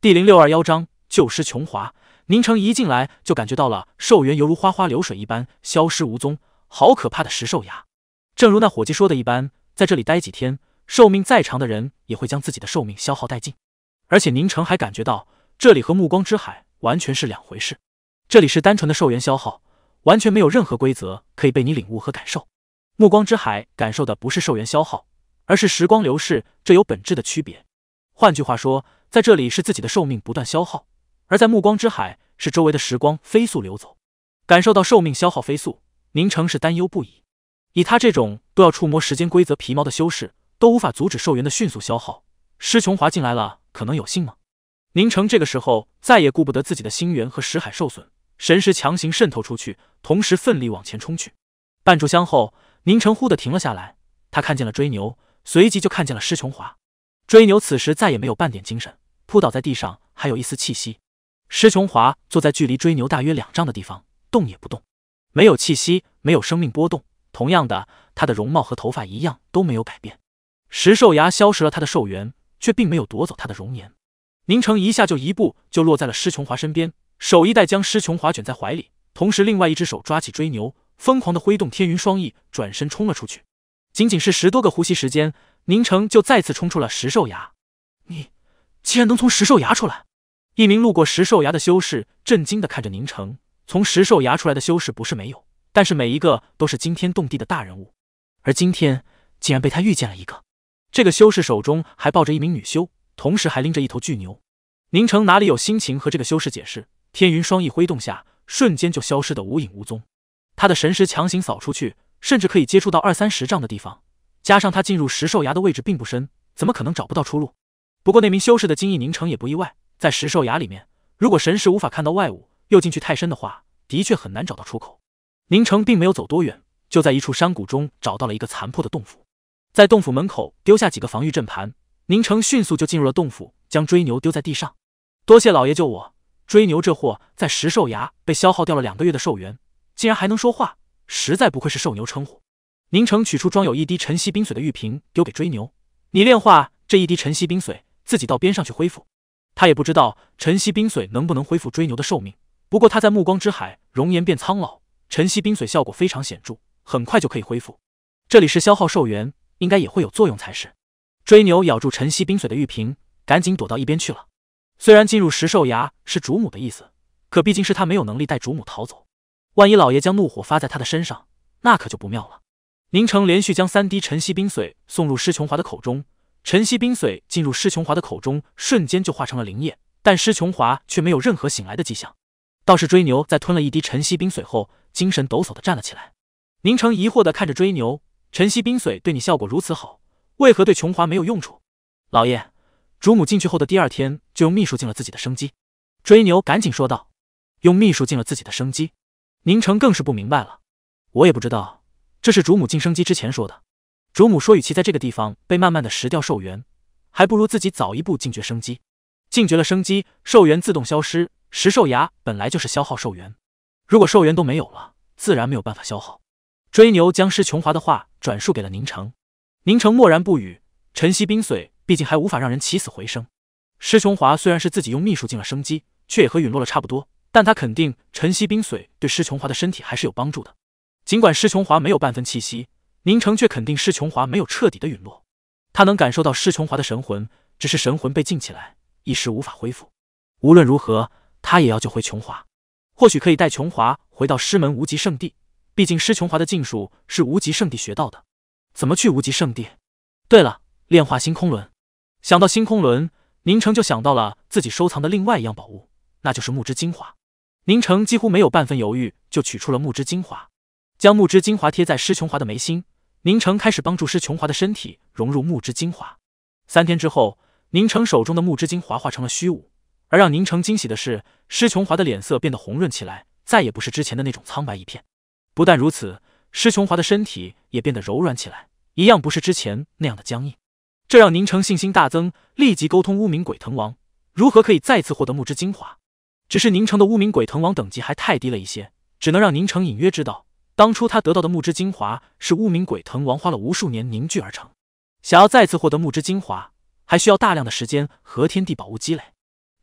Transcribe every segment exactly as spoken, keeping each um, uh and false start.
第零六二幺章救尸琼华。宁城一进来就感觉到了寿元犹如花花流水一般消失无踪，好可怕的石兽牙！正如那伙计说的一般，在这里待几天，寿命再长的人也会将自己的寿命消耗殆尽。而且宁城还感觉到，这里和暮光之海完全是两回事。这里是单纯的寿元消耗，完全没有任何规则可以被你领悟和感受。暮光之海感受的不是寿元消耗，而是时光流逝，这有本质的区别。换句话说，在这里是自己的寿命不断消耗，而在暮光之海是周围的时光飞速流走。感受到寿命消耗飞速，宁城是担忧不已。以他这种都要触摸时间规则皮毛的修士，都无法阻止寿元的迅速消耗，施琼华进来了，可能有幸吗？宁城这个时候再也顾不得自己的星元和识海受损，神识强行渗透出去，同时奋力往前冲去。半炷香后，宁城忽地停了下来，他看见了追牛，随即就看见了施琼华。追牛此时再也没有半点精神，扑倒在地上，还有一丝气息。施琼华坐在距离追牛大约两丈的地方，动也不动，没有气息，没有生命波动。同样的，他的容貌和头发一样都没有改变。石兽牙消蚀了他的寿元，却并没有夺走他的容颜。宁城一下就一步就落在了施琼华身边，手一带将施琼华卷在怀里，同时另外一只手抓起追牛，疯狂地挥动天云双翼，转身冲了出去。仅仅是十多个呼吸时间，宁城就再次冲出了石兽牙。你竟然能从石兽牙出来！一名路过石兽牙的修士震惊地看着宁城。从石兽牙出来的修士不是没有，但是每一个都是惊天动地的大人物，而今天竟然被他遇见了一个。这个修士手中还抱着一名女修，同时还拎着一头巨牛。宁城哪里有心情和这个修士解释，天云双翼挥动下，瞬间就消失得无影无踪。他的神识强行扫出去，甚至可以接触到二三十丈的地方，加上他进入石兽牙的位置并不深，怎么可能找不到出路？不过那名修士的惊异，宁城也不意外。在石兽牙里面，如果神识无法看到外物，又进去太深的话，的确很难找到出口。宁城并没有走多远，就在一处山谷中找到了一个残破的洞府。在洞府门口丢下几个防御阵盘，宁城迅速就进入了洞府，将追牛丢在地上。多谢老爷救我！追牛这货在石兽牙被消耗掉了两个月的寿元，竟然还能说话，实在不愧是兽牛称呼。宁城取出装有一滴晨曦冰水的玉瓶，丢给追牛：“你炼化这一滴晨曦冰水，自己到边上去恢复。”他也不知道晨曦冰水能不能恢复追牛的寿命，不过他在暮光之海容颜变苍老，晨曦冰水效果非常显著，很快就可以恢复。这里是消耗寿元，应该也会有作用才是。追牛咬住晨曦冰水的玉瓶，赶紧躲到一边去了。虽然进入石兽牙是主母的意思，可毕竟是他没有能力带主母逃走，万一老爷将怒火发在他的身上，那可就不妙了。宁城连续将三滴晨曦冰水送入施琼华的口中，晨曦冰水进入施琼华的口中，瞬间就化成了灵液，但施琼华却没有任何醒来的迹象。倒是追牛在吞了一滴晨曦冰水后，精神抖擞地站了起来。宁城疑惑地看着追牛，晨曦冰水对你效果如此好，为何对琼华没有用处？老爷，主母进去后的第二天就用秘术进了自己的生机。追牛赶紧说道。用秘术进了自己的生机？宁城更是不明白了。我也不知道，这是主母进生机之前说的。主母说与其在这个地方被慢慢的食掉寿元，还不如自己早一步禁绝生机。禁绝了生机，寿元自动消失，石兽牙本来就是消耗寿元，如果寿元都没有了，自然没有办法消耗。追牛将施琼华的话转述给了宁城。宁城默然不语，晨曦冰水毕竟还无法让人起死回生。施琼华虽然是自己用秘术进了生机，却也和陨落了差不多，但他肯定晨曦冰水对施琼华的身体还是有帮助的。尽管施琼华没有半分气息，宁城却肯定施琼华没有彻底的陨落。他能感受到施琼华的神魂，只是神魂被禁起来，一时无法恢复。无论如何，他也要救回琼华，或许可以带琼华回到师门无极圣地。毕竟施琼华的禁术是无极圣地学到的。怎么去无极圣地？对了，炼化星空轮。想到星空轮，宁城就想到了自己收藏的另外一样宝物，那就是木之精华。宁城几乎没有半分犹豫，就取出了木之精华，将木之精华贴在施琼华的眉心。宁城开始帮助施琼华的身体融入木之精华。三天之后，宁城手中的木之精华化成了虚无，而让宁城惊喜的是，施琼华的脸色变得红润起来，再也不是之前的那种苍白一片。不但如此，施琼华的身体也变得柔软起来，一样不是之前那样的僵硬。这让宁城信心大增，立即沟通乌冥鬼藤王，如何可以再次获得木之精华。只是宁城的乌冥鬼藤王等级还太低了一些，只能让宁城隐约知道，当初他得到的木之精华是乌冥鬼藤王花了无数年凝聚而成。想要再次获得木之精华，还需要大量的时间和天地宝物积累。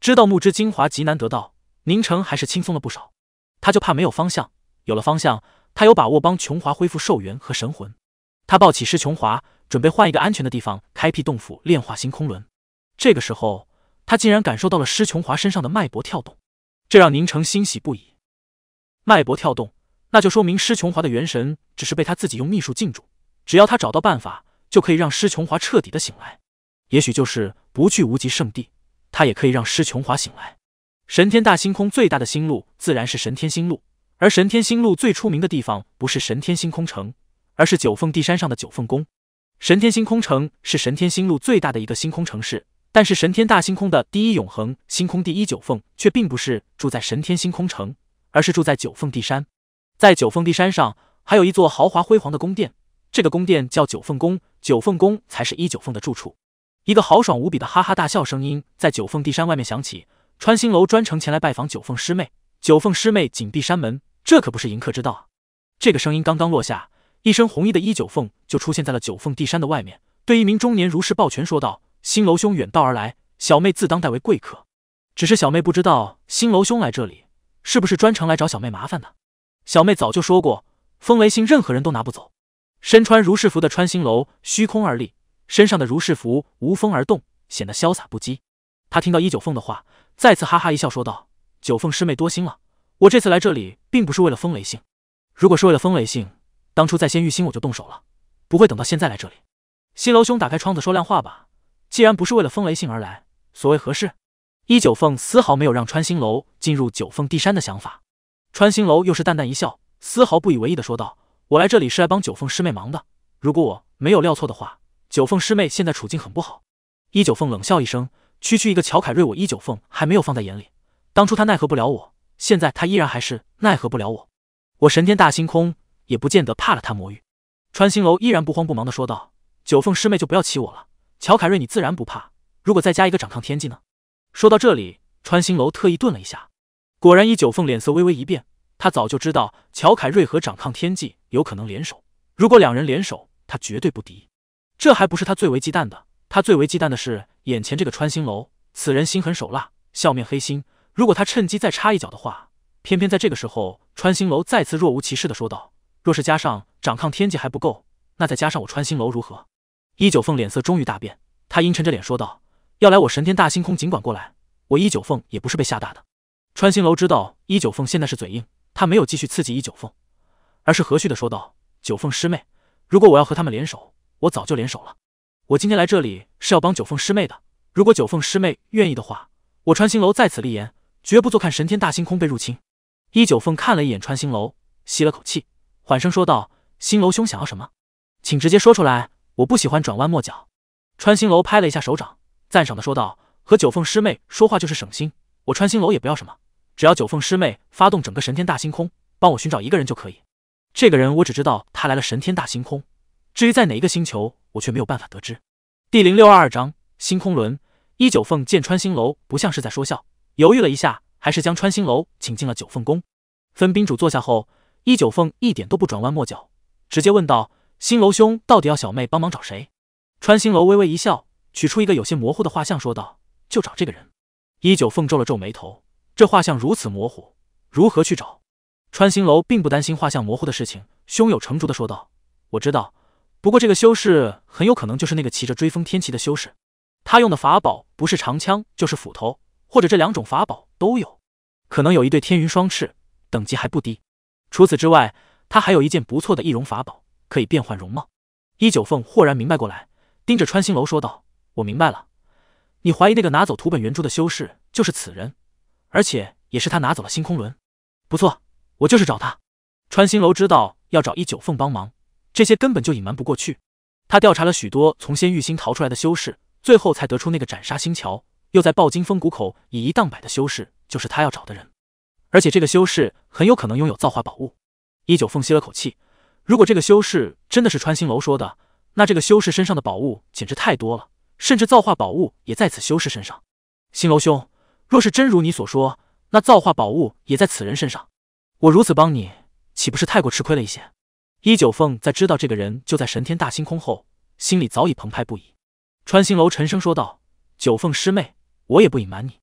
知道木之精华极难得到，宁城还是轻松了不少。他就怕没有方向，有了方向，他有把握帮琼华恢复寿元和神魂。他抱起施琼华，准备换一个安全的地方开辟洞府炼化星空轮。这个时候，他竟然感受到了施琼华身上的脉搏跳动，这让宁城欣喜不已。脉搏跳动，那就说明施琼华的元神只是被他自己用秘术禁住，只要他找到办法，就可以让施琼华彻底的醒来。也许就是不去无极圣地，他也可以让施琼华醒来。神天大星空最大的星路自然是神天星路，而神天星路最出名的地方不是神天星空城，而是九凤地山上的九凤宫。神天星空城是神天星路最大的一个星空城市，但是神天大星空的第一永恒星空第一九凤却并不是住在神天星空城，而是住在九凤地山。在九凤地山上还有一座豪华辉煌的宫殿，这个宫殿叫九凤宫，九凤宫才是一九凤的住处。一个豪爽无比的哈哈大笑声音在九凤地山外面响起，穿星楼专程前来拜访九凤师妹。九凤师妹紧闭山门，这可不是迎客之道啊！这个声音刚刚落下，一身红衣的一九凤就出现在了九凤地山的外面，对一名中年儒士抱拳说道：“星楼兄远道而来，小妹自当代为贵客。只是小妹不知道星楼兄来这里是不是专程来找小妹麻烦的？小妹早就说过，风雷星任何人都拿不走。”身穿儒士服的穿星楼虚空而立，身上的儒士服无风而动，显得潇洒不羁。他听到一九凤的话，再次哈哈一笑说道：“九凤师妹多心了，我这次来这里并不是为了风雷星，如果是为了风雷星，当初在仙玉星我就动手了，不会等到现在来这里。西楼兄打开窗子说亮话吧，既然不是为了风雷星而来，所谓何事？”一九凤丝毫没有让穿星楼进入九凤地山的想法。穿星楼又是淡淡一笑，丝毫不以为意的说道：“我来这里是来帮九凤师妹忙的，如果我没有料错的话，九凤师妹现在处境很不好。”一九凤冷笑一声，区区一个乔凯瑞，我一九凤还没有放在眼里，当初他奈何不了我，现在他依然还是奈何不了我。我神天大星空也不见得怕了他魔域。穿星楼依然不慌不忙的说道：“九凤师妹就不要起我了，乔凯瑞你自然不怕，如果再加一个掌抗天际呢？”说到这里，穿星楼特意顿了一下，果然一九凤脸色微微一变，他早就知道乔凯瑞和掌抗天际有可能联手，如果两人联手，他绝对不敌。这还不是他最为忌惮的，他最为忌惮的是眼前这个穿星楼，此人心狠手辣，笑面黑心，如果他趁机再插一脚的话，偏偏在这个时候，穿星楼再次若无其事的说道：“若是加上掌抗天际还不够，那再加上我穿星楼如何？”一九凤脸色终于大变，他阴沉着脸说道：“要来我神天大星空尽管过来，我一九凤也不是被吓大的。”穿星楼知道一九凤现在是嘴硬，他没有继续刺激一九凤，而是和煦的说道：“九凤师妹，如果我要和他们联手，我早就联手了。我今天来这里是要帮九凤师妹的，如果九凤师妹愿意的话，我穿星楼在此立言，绝不做看神天大星空被入侵。”一九凤看了一眼穿星楼，吸了口气，缓声说道：“星楼兄想要什么，请直接说出来，我不喜欢转弯抹角。”穿星楼拍了一下手掌，赞赏的说道：“和九凤师妹说话就是省心，我穿星楼也不要什么，只要九凤师妹发动整个神天大星空，帮我寻找一个人就可以。这个人我只知道他来了神天大星空，至于在哪一个星球，我却没有办法得知。”第零六二二章星空轮。一九凤见穿星楼不像是在说笑，犹豫了一下，还是将穿星楼请进了九凤宫。分宾主坐下后，一九凤一点都不转弯抹角，直接问道：“星楼兄到底要小妹帮忙找谁？”穿星楼微微一笑，取出一个有些模糊的画像说道：“就找这个人。”一九凤皱了皱眉头，这画像如此模糊，如何去找？穿星楼并不担心画像模糊的事情，胸有成竹的说道：“我知道，不过这个修士很有可能就是那个骑着追风天骑的修士，他用的法宝不是长枪就是斧头，或者这两种法宝都有，可能有一对天云双翅，等级还不低。除此之外，他还有一件不错的易容法宝，可以变换容貌。”一九凤豁然明白过来，盯着穿星楼说道：“我明白了，你怀疑那个拿走图本圆珠的修士就是此人，而且也是他拿走了星空轮。不错，我就是找他。”穿星楼知道要找一九凤帮忙，这些根本就隐瞒不过去。他调查了许多从仙域星逃出来的修士，最后才得出那个斩杀星桥又在暴金峰谷口以一当百的修士就是他要找的人，而且这个修士很有可能拥有造化宝物。一九凤吸了口气，如果这个修士真的是穿星楼说的，那这个修士身上的宝物简直太多了，甚至造化宝物也在此修士身上。星楼兄，若是真如你所说，那造化宝物也在此人身上，我如此帮你，岂不是太过吃亏了一些？一九凤在知道这个人就在神天大星空后，心里早已澎湃不已。穿星楼沉声说道：“九凤师妹，我也不隐瞒你，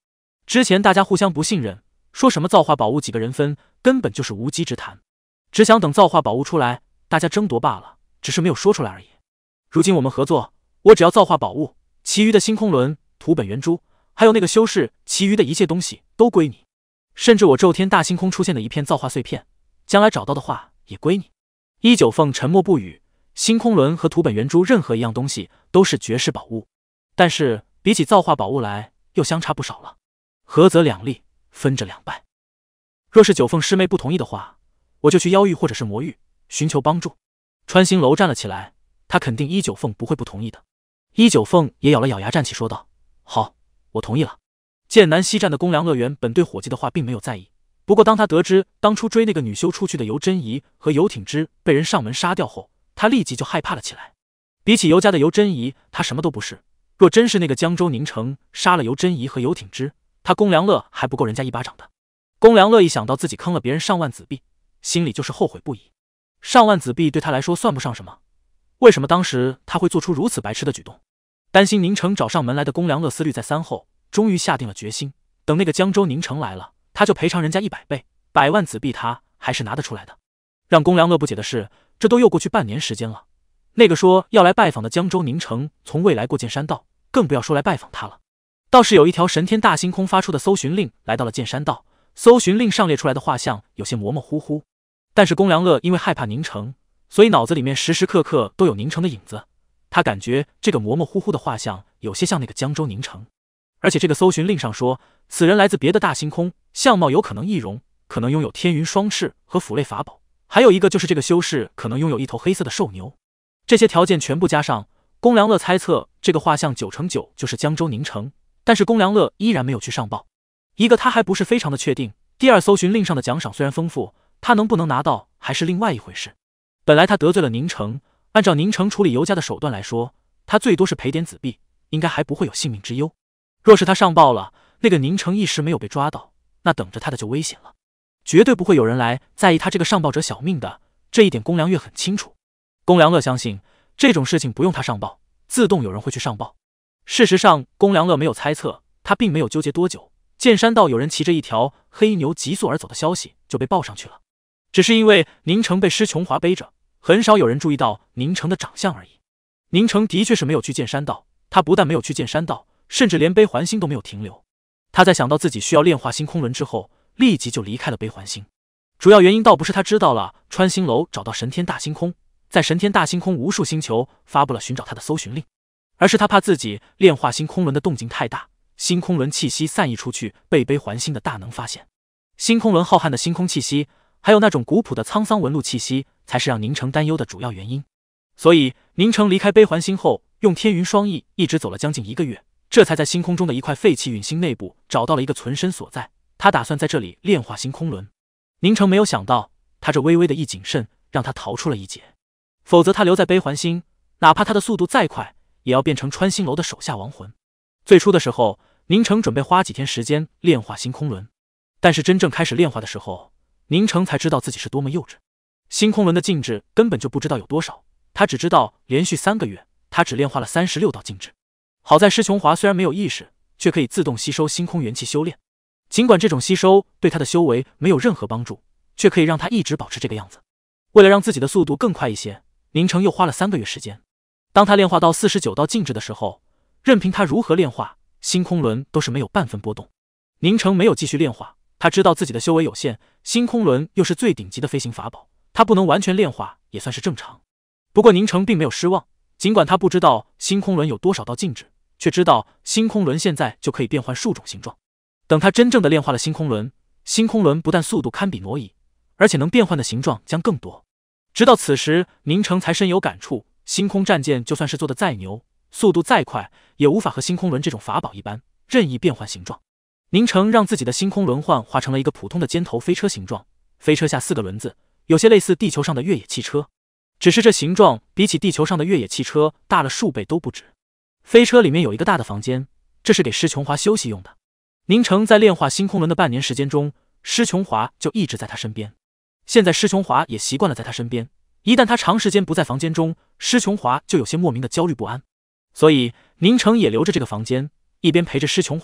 之前大家互相不信任，说什么造化宝物几个人分，根本就是无稽之谈。只想等造化宝物出来，大家争夺罢了，只是没有说出来而已。如今我们合作，我只要造化宝物，其余的星空轮、土本圆珠，还有那个修士，其余的一切东西都归你。甚至我咒天大星空出现的一片造化碎片，将来找到的话也归你。一九凤沉默不语。星空轮和土本圆珠任何一样东西都是绝世宝物，但是比起造化宝物来，又相差不少了。合则两利，分着两败。若是九凤师妹不同意的话，我就去妖域或者是魔域寻求帮助。穿心楼站了起来，他肯定一九凤不会不同意的。一九凤也咬了咬牙站起说道：好，我同意了。剑南西站的公良乐园本对伙计的话并没有在意，不过当他得知当初追那个女修出去的尤真仪和尤挺之被人上门杀掉后，他立即就害怕了起来。比起尤家的尤真仪，他什么都不是。若真是那个江州宁城杀了尤真仪和尤挺之，他公良乐还不够人家一巴掌的。公良乐一想到自己坑了别人上万子币，心里就是后悔不已。上万子币对他来说算不上什么，为什么当时他会做出如此白痴的举动？担心宁城找上门来的公良乐思虑再三后，终于下定了决心，等那个江州宁城来了，他就赔偿人家一百倍，百万子币他还是拿得出来的。让公良乐不解的是，这都又过去半年时间了，那个说要来拜访的江州宁城从未来过剑山道，更不要说来拜访他了。倒是有一条神天大星空发出的搜寻令来到了剑山道，搜寻令上列出来的画像有些模模糊糊，但是公良乐因为害怕宁城，所以脑子里面时时刻刻都有宁城的影子。他感觉这个模模糊糊的画像有些像那个江州宁城，而且这个搜寻令上说，此人来自别的大星空，相貌有可能易容，可能拥有天云双翅和斧类法宝，还有一个就是这个修士可能拥有一头黑色的兽牛。这些条件全部加上，公良乐猜测这个画像九成九就是江州宁城，但是公良乐依然没有去上报。一个他还不是非常的确定，第二搜寻令上的奖赏虽然丰富，他能不能拿到还是另外一回事。本来他得罪了宁城，按照宁城处理尤家的手段来说，他最多是赔点子币，应该还不会有性命之忧。若是他上报了，那个宁城一时没有被抓到，那等着他的就危险了。绝对不会有人来在意他这个上报者小命的，这一点公良乐很清楚。公良乐相信这种事情不用他上报，自动有人会去上报。事实上公良乐没有猜测，他并没有纠结多久，剑山道有人骑着一条黑牛急速而走的消息就被报上去了。只是因为宁城被施琼华背着，很少有人注意到宁城的长相而已。宁城的确是没有去剑山道，他不但没有去剑山道，甚至连悲环星都没有停留。他在想到自己需要炼化星空轮之后，立即就离开了悲环星。主要原因倒不是他知道了穿星楼找到神天大星空，在神天大星空无数星球发布了寻找他的搜寻令，而是他怕自己炼化星空轮的动静太大，星空轮气息散溢出去，被悲环星的大能发现。星空轮浩瀚的星空气息，还有那种古朴的沧桑纹路气息，才是让宁城担忧的主要原因。所以宁城离开悲环星后，用天云双翼一直走了将近一个月，这才在星空中的一块废弃陨星内部找到了一个存身所在。他打算在这里炼化星空轮。宁城没有想到，他这微微的一谨慎，让他逃出了一劫。否则他留在悲环星，哪怕他的速度再快，也要变成穿星楼的手下亡魂。最初的时候，宁城准备花几天时间炼化星空轮，但是真正开始炼化的时候，宁城才知道自己是多么幼稚。星空轮的禁制根本就不知道有多少，他只知道连续三个月，他只炼化了三十六道禁制。好在施琼华虽然没有意识，却可以自动吸收星空元气修炼。尽管这种吸收对他的修为没有任何帮助，却可以让他一直保持这个样子。为了让自己的速度更快一些，宁城又花了三个月时间。当他炼化到四十九道禁制的时候，任凭他如何炼化，星空轮都是没有半分波动。宁城没有继续炼化，他知道自己的修为有限，星空轮又是最顶级的飞行法宝，他不能完全炼化也算是正常。不过宁城并没有失望，尽管他不知道星空轮有多少道禁制，却知道星空轮现在就可以变换数种形状。等他真正的炼化了星空轮，星空轮不但速度堪比挪移，而且能变换的形状将更多。直到此时，宁城才深有感触，星空战舰就算是做的再牛，速度再快，也无法和星空轮这种法宝一般任意变换形状。宁城让自己的星空轮换化成了一个普通的尖头飞车形状，飞车下四个轮子，有些类似地球上的越野汽车，只是这形状比起地球上的越野汽车大了数倍都不止。飞车里面有一个大的房间，这是给施琼华休息用的。宁城在炼化星空轮的半年时间中，施琼华就一直在他身边。现在施琼华也习惯了在他身边，一旦他长时间不在房间中，施琼华就有些莫名的焦虑不安。所以宁城也留着这个房间，一边陪着施琼华，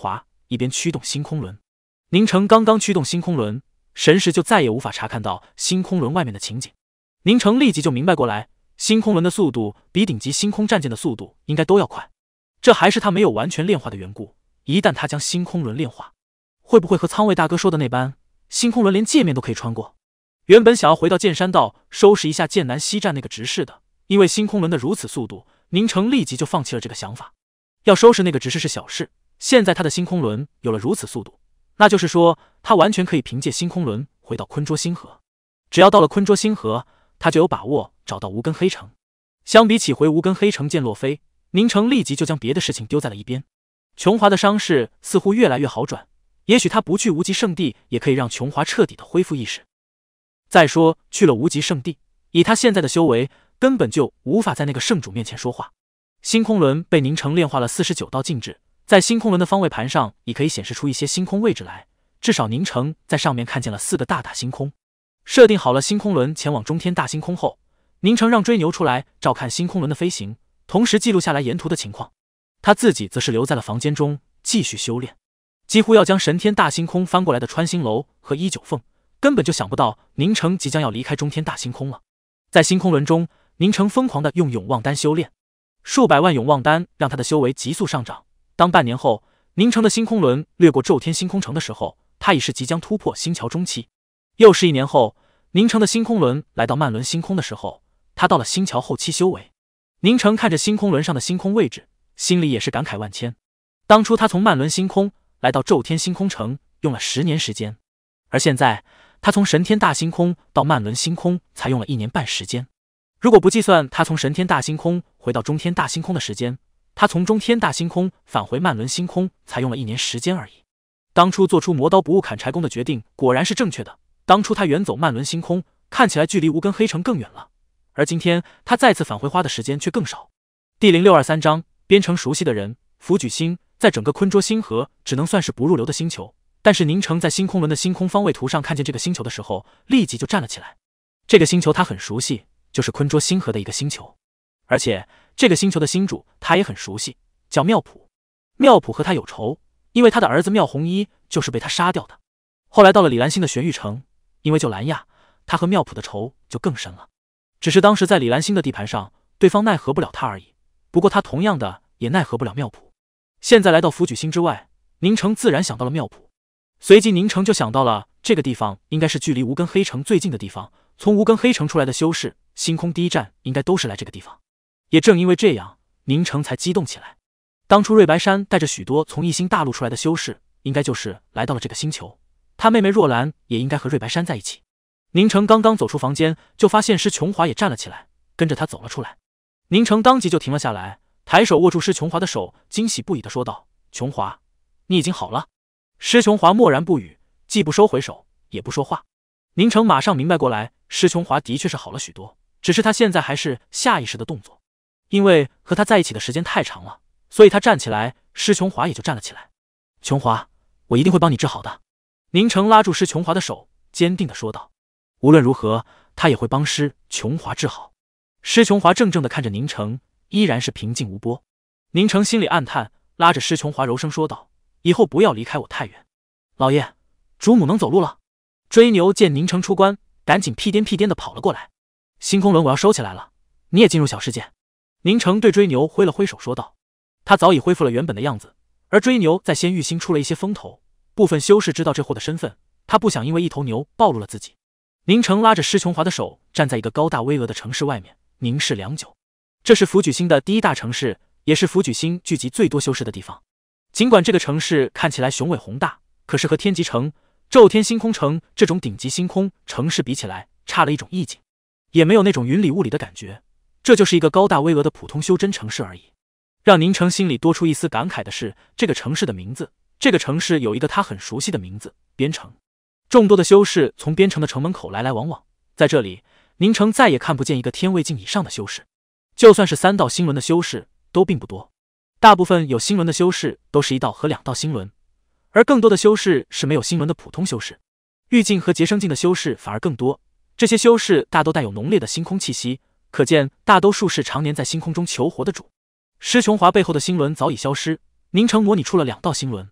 一边驱动星空轮。宁城刚刚驱动星空轮，神识就再也无法查看到星空轮外面的情景。宁城立即就明白过来，星空轮的速度比顶级星空战舰的速度应该都要快，这还是他没有完全炼化的缘故。一旦他将星空轮炼化，会不会和仓位大哥说的那般，星空轮连界面都可以穿过？原本想要回到剑山道收拾一下剑南西站那个执事的，因为星空轮的如此速度，宁城立即就放弃了这个想法。要收拾那个执事是小事，现在他的星空轮有了如此速度，那就是说他完全可以凭借星空轮回到昆卓星河。只要到了昆卓星河，他就有把握找到无根黑城。相比起回无根黑城见洛飞，宁城立即就将别的事情丢在了一边。琼华的伤势似乎越来越好转，也许他不去无极圣地也可以让琼华彻底的恢复意识。再说去了无极圣地，以他现在的修为，根本就无法在那个圣主面前说话。星空轮被宁城炼化了四十九道禁制，在星空轮的方位盘上也可以显示出一些星空位置来，至少宁城在上面看见了四个大大星空。设定好了星空轮前往中天大星空后，宁城让追牛出来照看星空轮的飞行，同时记录下来沿途的情况。他自己则是留在了房间中继续修炼，几乎要将神天大星空翻过来的穿星楼和一九凤根本就想不到宁城即将要离开中天大星空了。在星空轮中，宁城疯狂地用永旺丹修炼，数百万永旺丹让他的修为急速上涨。当半年后，宁城的星空轮掠过骤天星空城的时候，他已是即将突破星桥中期。又是一年后，宁城的星空轮来到曼伦星空的时候，他到了星桥后期修为。宁城看着星空轮上的星空位置，心里也是感慨万千。当初他从曼伦星空来到骤天星空城用了十年时间，而现在他从神天大星空到曼伦星空才用了一年半时间。如果不计算他从神天大星空回到中天大星空的时间，他从中天大星空返回曼伦星空才用了一年时间而已。当初做出磨刀不误砍柴工的决定果然是正确的。当初他远走曼伦星空，看起来距离无根黑城更远了，而今天他再次返回花的时间却更少。第零六二三章编程熟悉的人，福举星在整个昆卓星河只能算是不入流的星球，但是宁城在星空轮的星空方位图上看见这个星球的时候，立即就站了起来。这个星球他很熟悉，就是昆卓星河的一个星球，而且这个星球的星主他也很熟悉，叫妙普。妙普和他有仇，因为他的儿子妙红衣就是被他杀掉的。后来到了李兰星的玄玉城，因为救兰亚，他和妙普的仇就更深了。只是当时在李兰星的地盘上，对方奈何不了他而已，不过他同样的也奈何不了妙普。现在来到福举星之外，宁城自然想到了妙普，随即宁城就想到了这个地方应该是距离无根黑城最近的地方，从无根黑城出来的修士，星空第一站应该都是来这个地方。也正因为这样，宁城才激动起来。当初瑞白山带着许多从异星大陆出来的修士，应该就是来到了这个星球，他妹妹若兰也应该和瑞白山在一起。宁城刚刚走出房间，就发现施琼华也站了起来，跟着他走了出来。宁城当即就停了下来，抬手握住施琼华的手，惊喜不已地说道：“琼华，你已经好了。”施琼华默然不语，既不收回手，也不说话。宁城马上明白过来，施琼华的确是好了许多，只是他现在还是下意识的动作，因为和他在一起的时间太长了，所以他站起来，施琼华也就站了起来。琼华，我一定会帮你治好的。宁城拉住施琼华的手，坚定地说道。无论如何，他也会帮施琼华治好。施琼华怔怔地看着宁城，依然是平静无波。宁城心里暗叹，拉着施琼华柔声说道：“以后不要离开我太远。”老爷，主母能走路了。追牛见宁城出关，赶紧屁颠屁颠地跑了过来。星空轮我要收起来了，你也进入小世界。宁城对追牛挥了挥手说道。他早已恢复了原本的样子，而追牛在仙域星出了一些风头，部分修士知道这货的身份，他不想因为一头牛暴露了自己。宁城拉着施琼华的手，站在一个高大巍峨的城市外面，凝视良久。这是福举星的第一大城市，也是福举星聚集最多修士的地方。尽管这个城市看起来雄伟宏大，可是和天极城、骤天星空城这种顶级星空城市比起来，差了一种意境，也没有那种云里雾里的感觉。这就是一个高大巍峨的普通修真城市而已。让宁城心里多出一丝感慨的是，这个城市的名字。这个城市有一个他很熟悉的名字——边城。众多的修士从边城的城门口来来往往，在这里，宁城再也看不见一个天位境以上的修士。就算是三道星轮的修士，都并不多。大部分有星轮的修士都是一道和两道星轮，而更多的修士是没有星轮的普通修士。玉境和结生境的修士反而更多，这些修士大都带有浓烈的星空气息，可见大多数是常年在星空中求活的主。施琼华背后的星轮早已消失，宁城模拟出了两道星轮。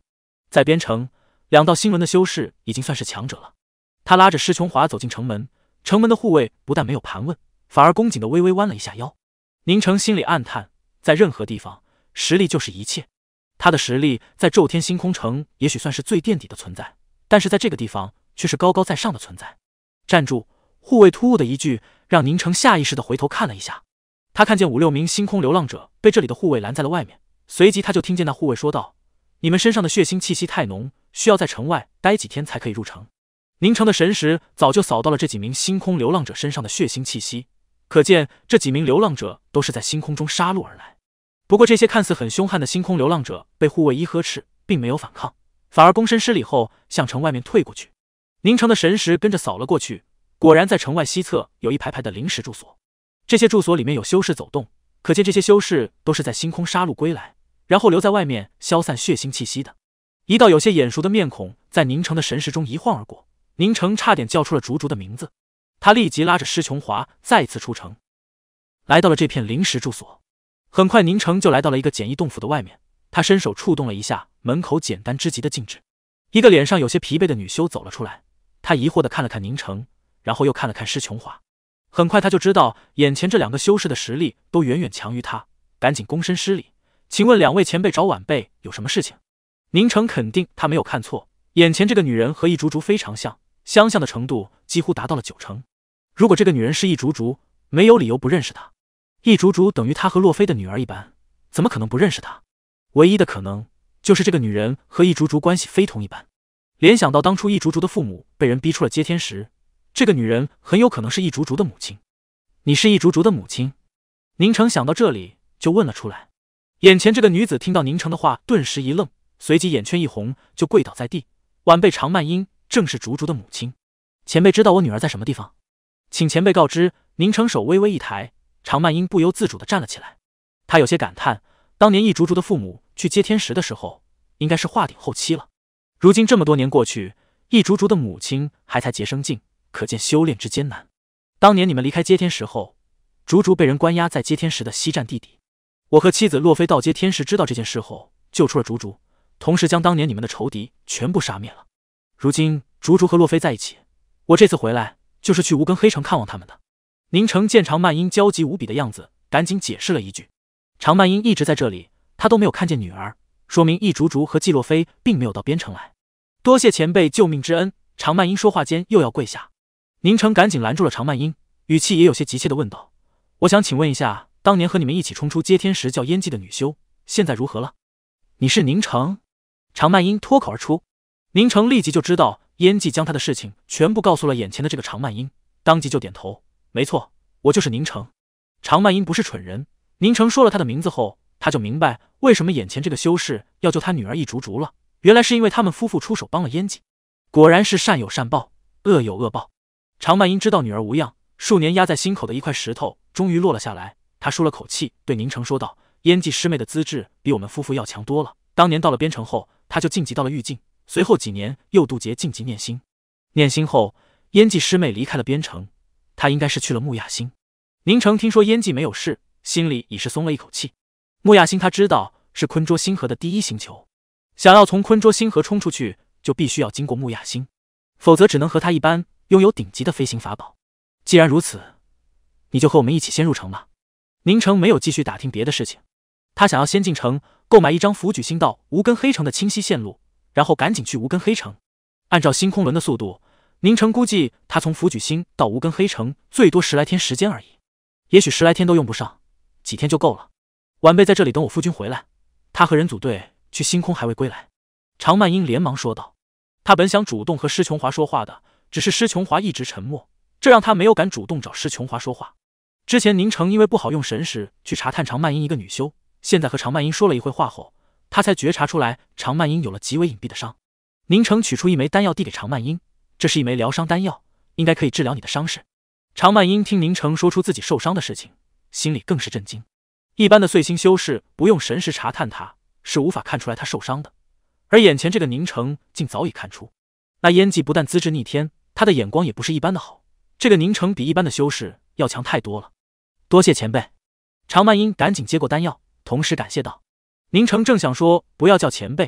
在边城，两道星轮的修士已经算是强者了。他拉着施琼华走进城门，城门的护卫不但没有盘问，反而恭谨的微微弯了一下腰。宁城心里暗叹，在任何地方，实力就是一切。他的实力在骤天星空城也许算是最垫底的存在，但是在这个地方却是高高在上的存在。站住！护卫突兀的一句，让宁城下意识的回头看了一下。他看见五六名星空流浪者被这里的护卫拦在了外面，随即他就听见那护卫说道：“你们身上的血腥气息太浓，需要在城外待几天才可以入城。”宁城的神识早就扫到了这几名星空流浪者身上的血腥气息，可见这几名流浪者都是在星空中杀戮而来。不过这些看似很凶悍的星空流浪者被护卫一呵斥，并没有反抗，反而躬身施礼后向城外面退过去。宁城的神识跟着扫了过去，果然在城外西侧有一排排的临时住所，这些住所里面有修士走动，可见这些修士都是在星空杀戮归来，然后留在外面消散血腥气息的。一道有些眼熟的面孔在宁城的神识中一晃而过，宁城差点叫出了竹竹的名字。他立即拉着施琼华再次出城，来到了这片临时住所。很快宁城就来到了一个简易洞府的外面，他伸手触动了一下门口简单之极的禁制，一个脸上有些疲惫的女修走了出来。他疑惑地看了看宁城，然后又看了看施琼华。很快他就知道眼前这两个修士的实力都远远强于他，赶紧躬身施礼：“请问两位前辈找晚辈有什么事情？”宁城肯定他没有看错，眼前这个女人和易竹竹非常像，相像的程度几乎达到了九成。如果这个女人是易竹竹，没有理由不认识她。易竹竹等于他和洛妃的女儿一般，怎么可能不认识她？唯一的可能就是这个女人和易竹竹关系非同一般。联想到当初易竹竹的父母被人逼出了接天石，这个女人很有可能是易竹竹的母亲。你是易竹竹的母亲？宁城想到这里就问了出来。眼前这个女子听到宁城的话，顿时一愣，随即眼圈一红，就跪倒在地：“晚辈常曼英正是竹竹的母亲，前辈知道我女儿在什么地方？请前辈告知。”宁城手微微一抬，常曼英不由自主地站了起来。他有些感叹，当年易竹竹的父母去接天石的时候，应该是化顶后期了。如今这么多年过去，易竹竹的母亲还才结生境，可见修炼之艰难。当年你们离开接天石后，竹竹被人关押在接天石的西站地底。我和妻子洛妃到接天石知道这件事后，救出了竹竹，同时将当年你们的仇敌全部杀灭了。如今竹竹和洛妃在一起，我这次回来就是去无根黑城看望他们的。宁城见常曼英焦急无比的样子，赶紧解释了一句：“常曼英一直在这里，他都没有看见女儿，说明易竹竹和季洛妃并没有到边城来。多谢前辈救命之恩。”常曼英说话间又要跪下，宁城赶紧拦住了常曼英，语气也有些急切地问道：“我想请问一下，当年和你们一起冲出接天石叫烟迹的女修，现在如何了？”“你是宁城？”常曼英脱口而出。宁城立即就知道烟迹将他的事情全部告诉了眼前的这个常曼英，当即就点头：“没错，我就是宁城。”常曼英不是蠢人，宁城说了他的名字后，他就明白为什么眼前这个修士要救他女儿易竹竹了，原来是因为他们夫妇出手帮了烟迹。果然是善有善报，恶有恶报。常曼英知道女儿无恙，数年压在心口的一块石头终于落了下来，他舒了口气，对宁城说道：“烟迹师妹的资质比我们夫妇要强多了，当年到了边城后，她就晋级到了狱境，随后几年又渡劫晋级念心。念心后，烟迹师妹离开了边城，她应该是去了木亚星。”宁城听说烟迹没有事，心里已是松了一口气。木亚星他知道是昆卓星河的第一星球，想要从昆卓星河冲出去，就必须要经过木亚星，否则只能和他一般拥有顶级的飞行法宝。既然如此，你就和我们一起先入城吧。宁城没有继续打听别的事情，他想要先进城购买一张福举星到无根黑城的清晰线路，然后赶紧去无根黑城。按照星空轮的速度，宁城估计他从福举星到无根黑城最多十来天时间而已，也许十来天都用不上，几天就够了。晚辈在这里等我夫君回来，他和人组队去星空还未归来。常曼英连忙说道。他本想主动和施琼华说话的，只是施琼华一直沉默，这让他没有敢主动找施琼华说话。之前宁城因为不好用神识去查探常曼英一个女修，现在和常曼英说了一会话后，他才觉察出来常曼英有了极为隐蔽的伤。宁城取出一枚丹药递给常曼英，这是一枚疗伤丹药，应该可以治疗你的伤势。常曼英听宁城说出自己受伤的事情，心里更是震惊。一般的碎星修士不用神识查探他，是无法看出来他受伤的，而眼前这个宁城竟早已看出。那烟迹不但资质逆天，他的眼光也不是一般的好。这个宁城比一般的修士要强太多了。多谢前辈。常曼英赶紧接过丹药，同时感谢道。宁城正想说不要叫前辈，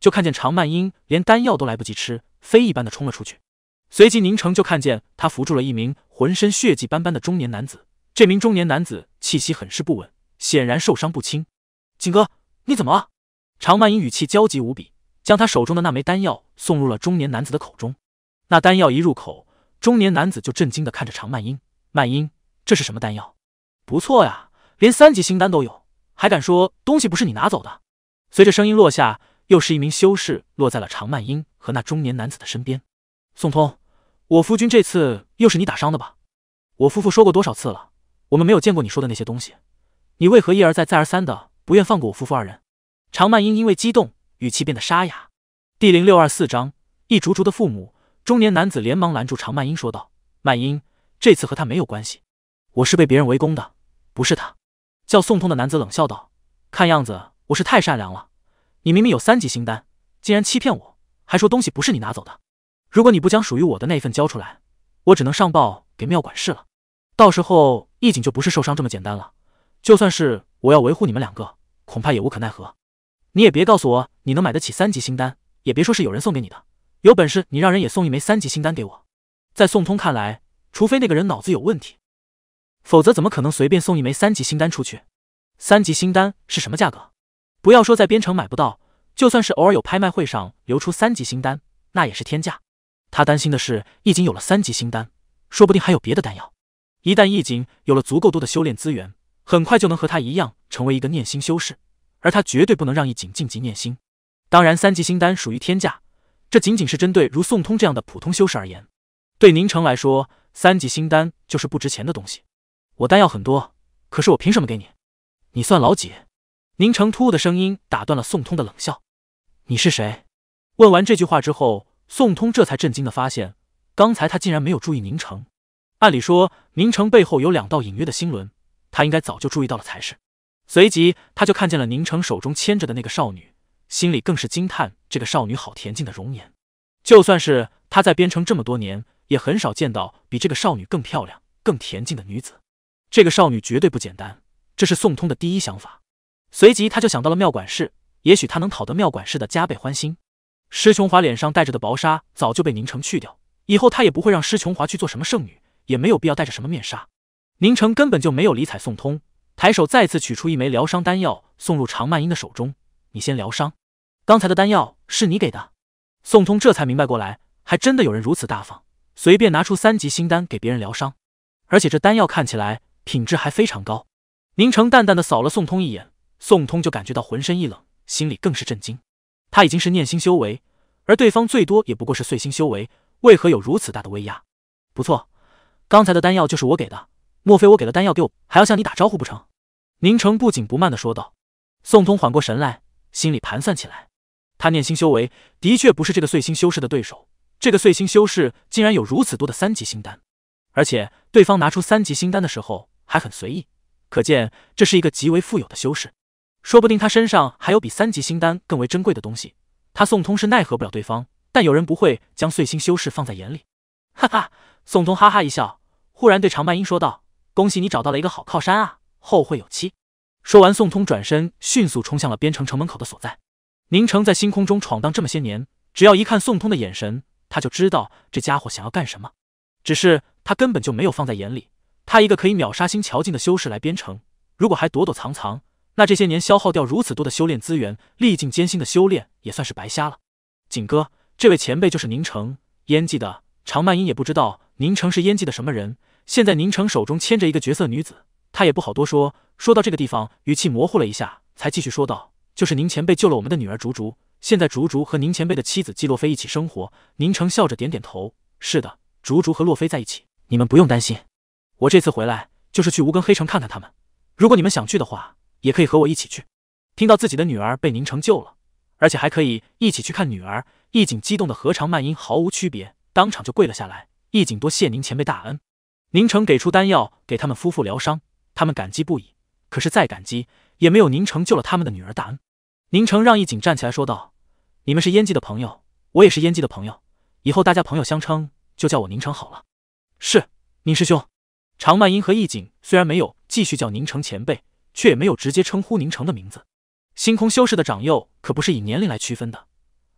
就看见常曼英连丹药都来不及吃，飞一般的冲了出去。随即宁城就看见他扶住了一名浑身血迹斑斑的中年男子，这名中年男子气息很是不稳，显然受伤不轻。景哥，你怎么了？常曼英语气焦急无比，将他手中的那枚丹药送入了中年男子的口中。那丹药一入口，中年男子就震惊地看着常曼英。曼英，这是什么丹药？不错呀，连三级星丹都有，还敢说东西不是你拿走的？随着声音落下，又是一名修士落在了常曼英和那中年男子的身边。宋通，我夫君这次又是你打伤的吧？我夫妇说过多少次了，我们没有见过你说的那些东西，你为何一而再再而三的不愿放过我夫妇二人？常曼英因为激动，语气变得沙哑。第零六二四章，一竹竹的父母。中年男子连忙拦住常曼英说道：曼英，这次和他没有关系，我是被别人围攻的，不是他。叫宋通的男子冷笑道：看样子我是太善良了，你明明有三级星丹，竟然欺骗我，还说东西不是你拿走的。如果你不将属于我的那份交出来，我只能上报给庙管事了，到时候义景就不是受伤这么简单了，就算是我要维护你们两个，恐怕也无可奈何。你也别告诉我你能买得起三级星丹，也别说是有人送给你的，有本事你让人也送一枚三级星丹给我。在宋通看来，除非那个人脑子有问题，否则怎么可能随便送一枚三级星丹出去？三级星丹是什么价格？不要说在边城买不到，就算是偶尔有拍卖会上流出三级星丹，那也是天价。他担心的是义景有了三级星丹，说不定还有别的丹药。一旦义景有了足够多的修炼资源，很快就能和他一样成为一个念心修士，而他绝对不能让义景晋级念心。当然三级星丹属于天价，这仅仅是针对如宋通这样的普通修士而言。对宁城来说，三级星丹就是不值钱的东西。我丹药很多，可是我凭什么给你？你算老几？宁城突兀的声音打断了宋通的冷笑。你是谁？问完这句话之后，宋通这才震惊的发现，刚才他竟然没有注意宁城。按理说宁城背后有两道隐约的星轮，他应该早就注意到了才是。随即他就看见了宁城手中牵着的那个少女，心里更是惊叹这个少女好恬静的容颜。就算是他在边城这么多年，也很少见到比这个少女更漂亮更恬静的女子。这个少女绝对不简单，这是宋通的第一想法。随即他就想到了妙管事，也许他能讨得妙管事的加倍欢心。施琼华脸上带着的薄纱早就被宁城去掉，以后他也不会让施琼华去做什么圣女，也没有必要带着什么面纱。宁城根本就没有理睬宋通，抬手再次取出一枚疗伤丹药送入常曼英的手中。你先疗伤，刚才的丹药是你给的。宋通这才明白过来，还真的有人如此大方，随便拿出三级星丹给别人疗伤，而且这丹药看起来品质还非常高。宁城淡淡的扫了宋通一眼，宋通就感觉到浑身一冷，心里更是震惊。他已经是念心修为，而对方最多也不过是碎心修为，为何有如此大的威压？不错，刚才的丹药就是我给的，莫非我给了丹药给我，还要向你打招呼不成？宁城不紧不慢的说道。宋通缓过神来，心里盘算起来，他念心修为的确不是这个碎心修士的对手，这个碎心修士竟然有如此多的三级星丹，而且对方拿出三级星丹的时候还很随意，可见这是一个极为富有的修士。说不定他身上还有比三级星丹更为珍贵的东西，他宋通是奈何不了对方，但有人不会将碎心修士放在眼里。哈哈，宋通哈哈一笑，忽然对常曼英说道：恭喜你找到了一个好靠山啊，后会有期。说完，宋通转身迅速冲向了边城城门口的所在。宁城在星空中闯荡这么些年，只要一看宋通的眼神，他就知道这家伙想要干什么，只是他根本就没有放在眼里。他一个可以秒杀星桥境的修士来边城，如果还躲躲藏藏，那这些年消耗掉如此多的修炼资源，历尽艰辛的修炼也算是白瞎了。景哥，这位前辈就是宁城，燕记的。常曼英也不知道宁城是燕记的什么人，现在宁城手中牵着一个绝色女子，他也不好多说。说到这个地方，语气模糊了一下，才继续说道：就是宁前辈救了我们的女儿竹竹，现在竹竹和宁前辈的妻子季洛菲一起生活。宁城笑着点点头，是的，竹竹和洛菲在一起，你们不用担心。我这次回来就是去无根黑城看看他们，如果你们想去的话，也可以和我一起去。听到自己的女儿被宁城救了，而且还可以一起去看女儿，义景激动的和常曼英毫无区别，当场就跪了下来。义景多谢宁前辈大恩。宁城给出丹药给他们夫妇疗伤，他们感激不已，可是再感激也没有宁城救了他们的女儿大恩。宁城让义景站起来说道：你们是燕记的朋友，我也是燕记的朋友，以后大家朋友相称，就叫我宁城好了。是，宁师兄。常曼英和义景虽然没有继续叫宁城前辈，却也没有直接称呼宁城的名字。星空修士的长幼可不是以年龄来区分的，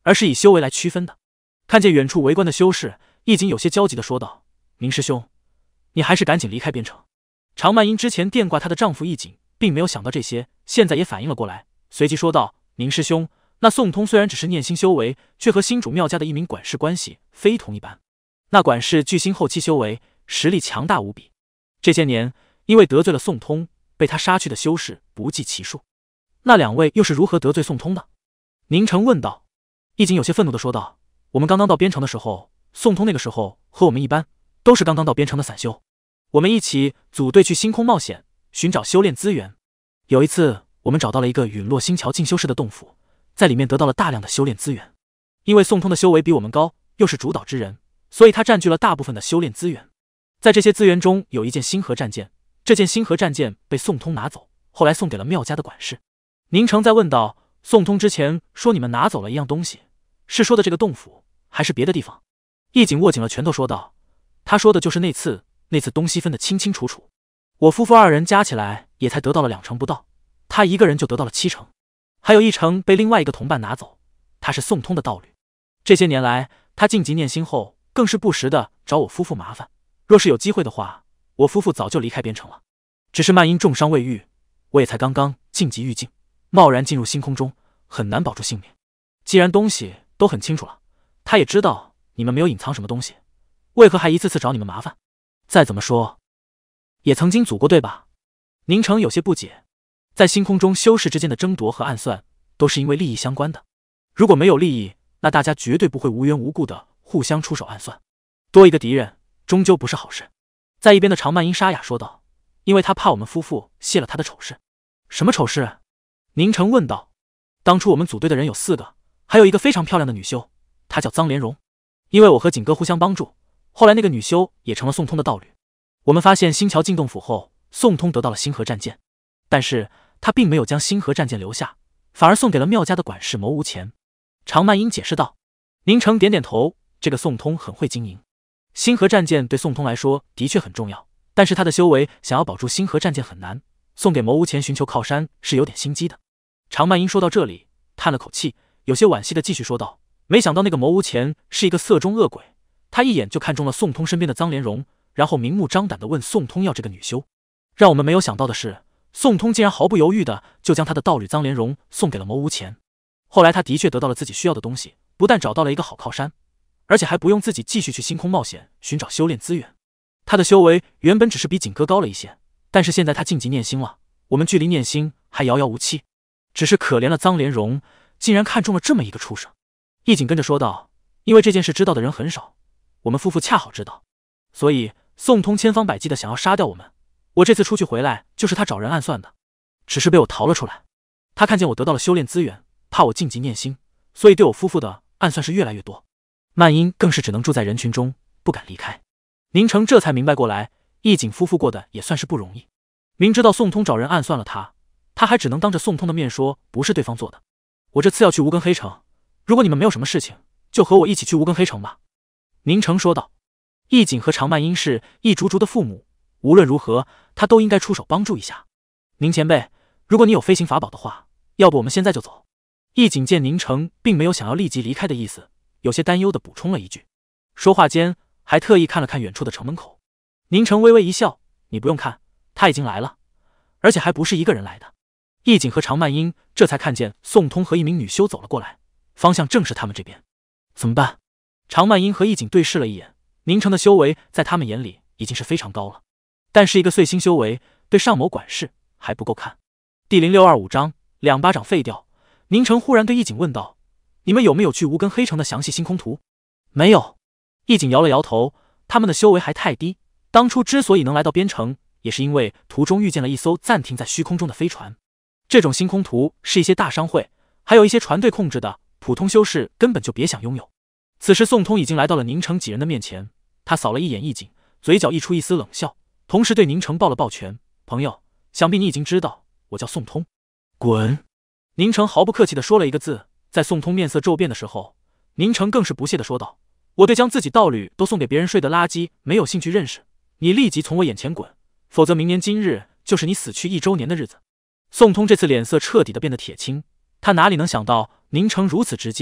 而是以修为来区分的。看见远处围观的修士，易景有些焦急地说道：“宁师兄，你还是赶紧离开边城。”常曼英之前电挂她的丈夫易景，并没有想到这些，现在也反应了过来，随即说道：“宁师兄，那宋通虽然只是念心修为，却和新主庙家的一名管事关系非同一般。那管事巨星后期修为，实力强大无比。这些年因为得罪了宋通，被他杀去的修士不计其数。那两位又是如何得罪宋通的？”宁城问道。易景有些愤怒地说道：“我们刚刚到边城的时候，宋通那个时候和我们一般，都是刚刚到边城的散修。我们一起组队去星空冒险，寻找修炼资源。有一次，我们找到了一个陨落星桥进修士的洞府，在里面得到了大量的修炼资源。因为宋通的修为比我们高，又是主导之人，所以他占据了大部分的修炼资源。在这些资源中，有一件星河战舰，这件星河战舰被宋通拿走，后来送给了庙家的管事。”宁城再问道：“宋通之前说你们拿走了一样东西，是说的这个洞府，还是别的地方？”易景握紧了拳头说道：“他说的就是那次，那次东西分得清清楚楚。我夫妇二人加起来也才得到了两成不到，他一个人就得到了七成，还有一成被另外一个同伴拿走。他是宋通的道侣。这些年来，他晋级念心后，更是不时的找我夫妇麻烦。若是有机会的话，我夫妇早就离开边城了。只是曼因重伤未愈，我也才刚刚晋级狱境，贸然进入星空中，很难保住性命。既然东西都很清楚了，他也知道你们没有隐藏什么东西，为何还一次次找你们麻烦？再怎么说，也曾经组过队吧？”宁城有些不解，在星空中修士之间的争夺和暗算，都是因为利益相关的。如果没有利益，那大家绝对不会无缘无故的互相出手暗算，多一个敌人，终究不是好事。在一边的常曼英沙哑说道：“因为他怕我们夫妇泄了他的丑事。”“什么丑事？”宁城问道。“当初我们组队的人有四个，还有一个非常漂亮的女修，她叫臧莲蓉。因为我和景哥互相帮助，后来那个女修也成了宋通的道侣。我们发现星桥进洞府后，宋通得到了星河战舰，但是他并没有将星河战舰留下，反而送给了庙家的管事牟无钱。”常曼英解释道。宁城点点头，这个宋通很会经营。星河战舰对宋通来说的确很重要，但是他的修为想要保住星河战舰很难，送给牟无钱寻求靠山是有点心机的。常曼英说到这里，叹了口气，有些惋惜的继续说道：“没想到那个牟无钱是一个色中恶鬼，他一眼就看中了宋通身边的臧莲蓉，然后明目张胆的问宋通要这个女修。让我们没有想到的是，宋通竟然毫不犹豫的就将他的道侣臧莲蓉送给了牟无钱。后来他的确得到了自己需要的东西，不但找到了一个好靠山，而且还不用自己继续去星空冒险寻找修炼资源。他的修为原本只是比景哥高了一些，但是现在他晋级念心了，我们距离念心还遥遥无期。只是可怜了臧莲蓉，竟然看中了这么一个畜生。”易景跟着说道：“因为这件事知道的人很少，我们夫妇恰好知道，所以宋通千方百计的想要杀掉我们。我这次出去回来，就是他找人暗算的，只是被我逃了出来。他看见我得到了修炼资源，怕我晋级念心，所以对我夫妇的暗算是越来越多。”曼英更是只能住在人群中，不敢离开。宁城这才明白过来，易景夫妇过得也算是不容易。明知道宋通找人暗算了他，他还只能当着宋通的面说不是对方做的。“我这次要去无根黑城，如果你们没有什么事情，就和我一起去无根黑城吧。”宁城说道。易景和常曼英是易竹竹的父母，无论如何他都应该出手帮助一下。“宁前辈，如果你有飞行法宝的话，要不我们现在就走？”易景见宁城并没有想要立即离开的意思，有些担忧的补充了一句，说话间还特意看了看远处的城门口。宁城微微一笑：“你不用看，他已经来了，而且还不是一个人来的。”易景和常曼英这才看见宋通和一名女修走了过来，方向正是他们这边。怎么办？常曼英和易景对视了一眼，宁城的修为在他们眼里已经是非常高了，但是一个碎星修为对上某管事还不够看。第零六二五章两巴掌废掉。宁城忽然对易景问道：“你们有没有去无根黑城的详细星空图？”“没有。”易景摇了摇头，他们的修为还太低，当初之所以能来到边城，也是因为途中遇见了一艘暂停在虚空中的飞船。这种星空图是一些大商会还有一些船队控制的，普通修士根本就别想拥有。此时宋通已经来到了宁城几人的面前，他扫了一眼易景，嘴角溢出一丝冷笑，同时对宁城抱了抱拳：“朋友，想必你已经知道，我叫宋通。”“滚！”宁城毫不客气地说了一个字。在宋通面色骤变的时候，宁城更是不屑地说道：“我对将自己道侣都送给别人睡的垃圾没有兴趣认识，你立即从我眼前滚，否则明年今日就是你死去一周年的日子。”宋通这次脸色彻底的变得铁青，他哪里能想到宁城如此直接，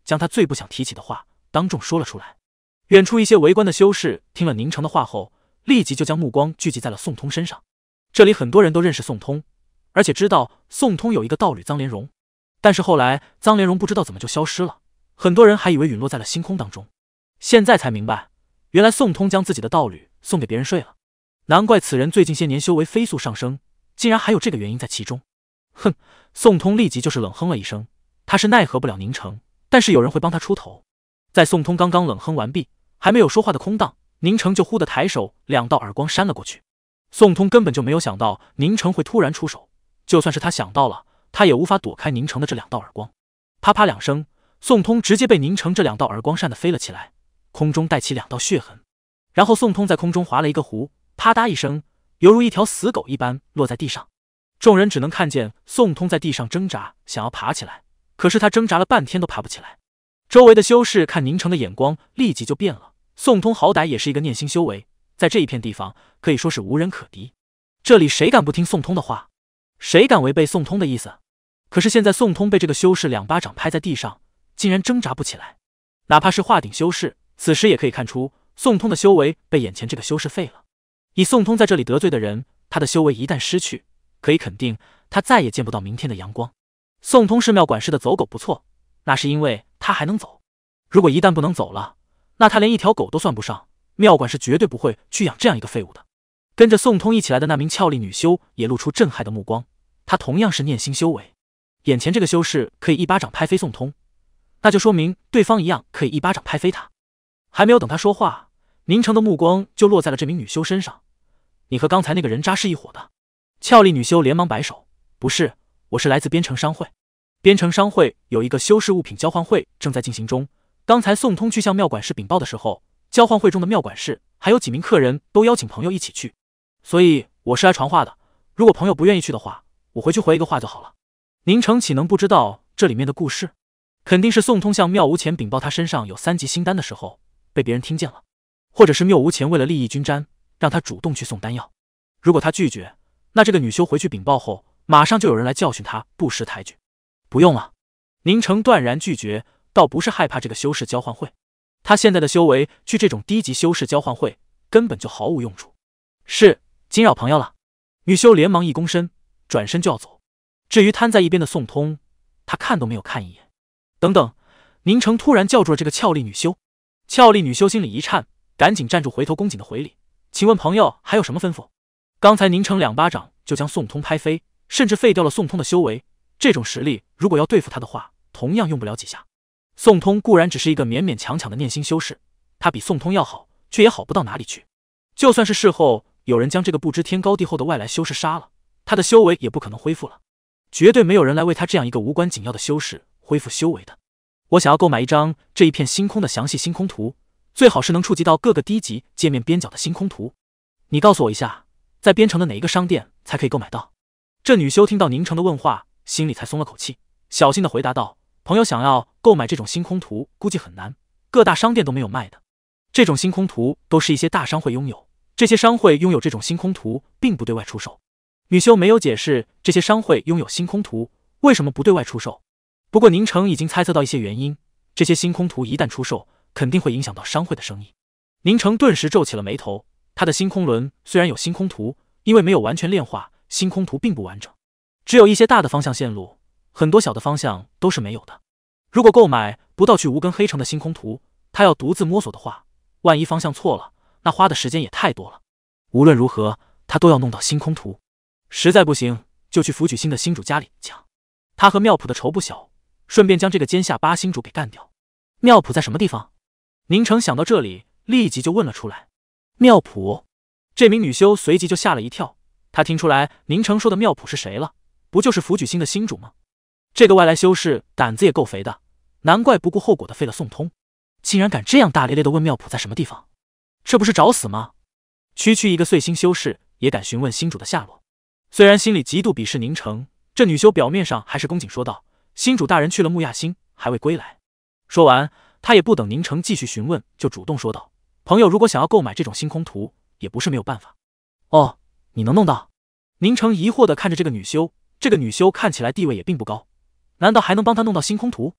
将他最不想提起的话当众说了出来。远处一些围观的修士听了宁城的话后，立即就将目光聚集在了宋通身上。这里很多人都认识宋通，而且知道宋通有一个道侣臧连荣，但是后来臧连荣不知道怎么就消失了，很多人还以为陨落在了星空当中。现在才明白，原来宋通将自己的道侣送给别人睡了，难怪此人最近些年修为飞速上升，竟然还有这个原因在其中。哼，宋通立即就是冷哼了一声，他是奈何不了宁城，但是有人会帮他出头。在宋通刚刚冷哼完毕，还没有说话的空档，宁城就忽地抬手，两道耳光扇了过去。宋通根本就没有想到宁城会突然出手，就算是他想到了，他也无法躲开宁城的这两道耳光。啪啪两声，宋通直接被宁城这两道耳光扇得飞了起来，空中带起两道血痕。然后宋通在空中划了一个弧，啪嗒一声，犹如一条死狗一般落在地上。众人只能看见宋通在地上挣扎，想要爬起来，可是他挣扎了半天都爬不起来。周围的修士看宁城的眼光立即就变了，宋通好歹也是一个念心修为，在这一片地方可以说是无人可敌。这里谁敢不听宋通的话？谁敢违背宋通的意思？可是现在宋通被这个修士两巴掌拍在地上，竟然挣扎不起来。哪怕是化顶修士，此时也可以看出宋通的修为被眼前这个修士废了。以宋通在这里得罪的人，他的修为一旦失去，可以肯定他再也见不到明天的阳光。宋通是妙管事的走狗不错，那是因为他还能走。如果一旦不能走了，那他连一条狗都算不上，妙管事绝对不会去养这样一个废物的。跟着宋通一起来的那名俏丽女修也露出震撼的目光，她同样是念心修为。眼前这个修士可以一巴掌拍飞宋通，那就说明对方一样可以一巴掌拍飞他。还没有等他说话，宁城的目光就落在了这名女修身上。你和刚才那个人渣是一伙的？俏丽女修连忙摆手，不是，我是来自边城商会。边城商会有一个修士物品交换会正在进行中，刚才宋通去向妙管事禀报的时候，交换会中的妙管事还有几名客人都邀请朋友一起去，所以我是来传话的，如果朋友不愿意去的话，我回去回一个话就好了。宁城岂能不知道这里面的故事？肯定是宋通向妙无钱禀报他身上有三级心丹的时候被别人听见了，或者是妙无钱为了利益均沾，让他主动去送丹药。如果他拒绝，那这个女修回去禀报后，马上就有人来教训他不识抬举。不用了，宁城断然拒绝，倒不是害怕这个修士交换会，他现在的修为去这种低级修士交换会根本就毫无用处。是，惊扰朋友了。女修连忙一躬身，转身就要走。至于瘫在一边的宋通，他看都没有看一眼。等等，宁城突然叫住了这个俏丽女修。俏丽女修心里一颤，赶紧站住，回头恭谨的回礼，请问朋友还有什么吩咐？刚才宁城两巴掌就将宋通拍飞，甚至废掉了宋通的修为，这种实力如果要对付他的话，同样用不了几下。宋通固然只是一个勉勉强强的念心修士，他比宋通要好，却也好不到哪里去。就算是事后有人将这个不知天高地厚的外来修士杀了，他的修为也不可能恢复了。绝对没有人来为他这样一个无关紧要的修士恢复修为的。我想要购买一张这一片星空的详细星空图，最好是能触及到各个低级界面边角的星空图。你告诉我一下，在边城的哪一个商店才可以购买到？这女修听到宁城的问话，心里才松了口气，小心的回答道：朋友想要购买这种星空图估计很难，各大商店都没有卖的。这种星空图都是一些大商会拥有，这些商会拥有这种星空图并不对外出售。女修没有解释这些商会拥有星空图为什么不对外出售，不过宁城已经猜测到一些原因，这些星空图一旦出售，肯定会影响到商会的生意。宁城顿时皱起了眉头，他的星空轮虽然有星空图，因为没有完全炼化，星空图并不完整，只有一些大的方向线路，很多小的方向都是没有的。如果购买不到去无根黑城的星空图，他要独自摸索的话，万一方向错了，那花的时间也太多了。无论如何，他都要弄到星空图。实在不行，就去福举星的星主家里抢。他和妙普的仇不小，顺便将这个奸下八星主给干掉。妙普在什么地方？宁城想到这里，立即就问了出来。妙普？这名女修随即就吓了一跳，她听出来宁城说的妙普是谁了，不就是福举星的星主吗？这个外来修士胆子也够肥的，难怪不顾后果的废了宋通，竟然敢这样大咧咧的问妙普在什么地方，这不是找死吗？区区一个碎星修士也敢询问星主的下落。虽然心里极度鄙视宁城，这女修表面上还是恭谨说道：星主大人去了木亚星，还未归来。说完，她也不等宁城继续询问，就主动说道：朋友如果想要购买这种星空图，也不是没有办法。哦，你能弄到？宁城疑惑地看着这个女修，这个女修看起来地位也并不高，难道还能帮他弄到星空图？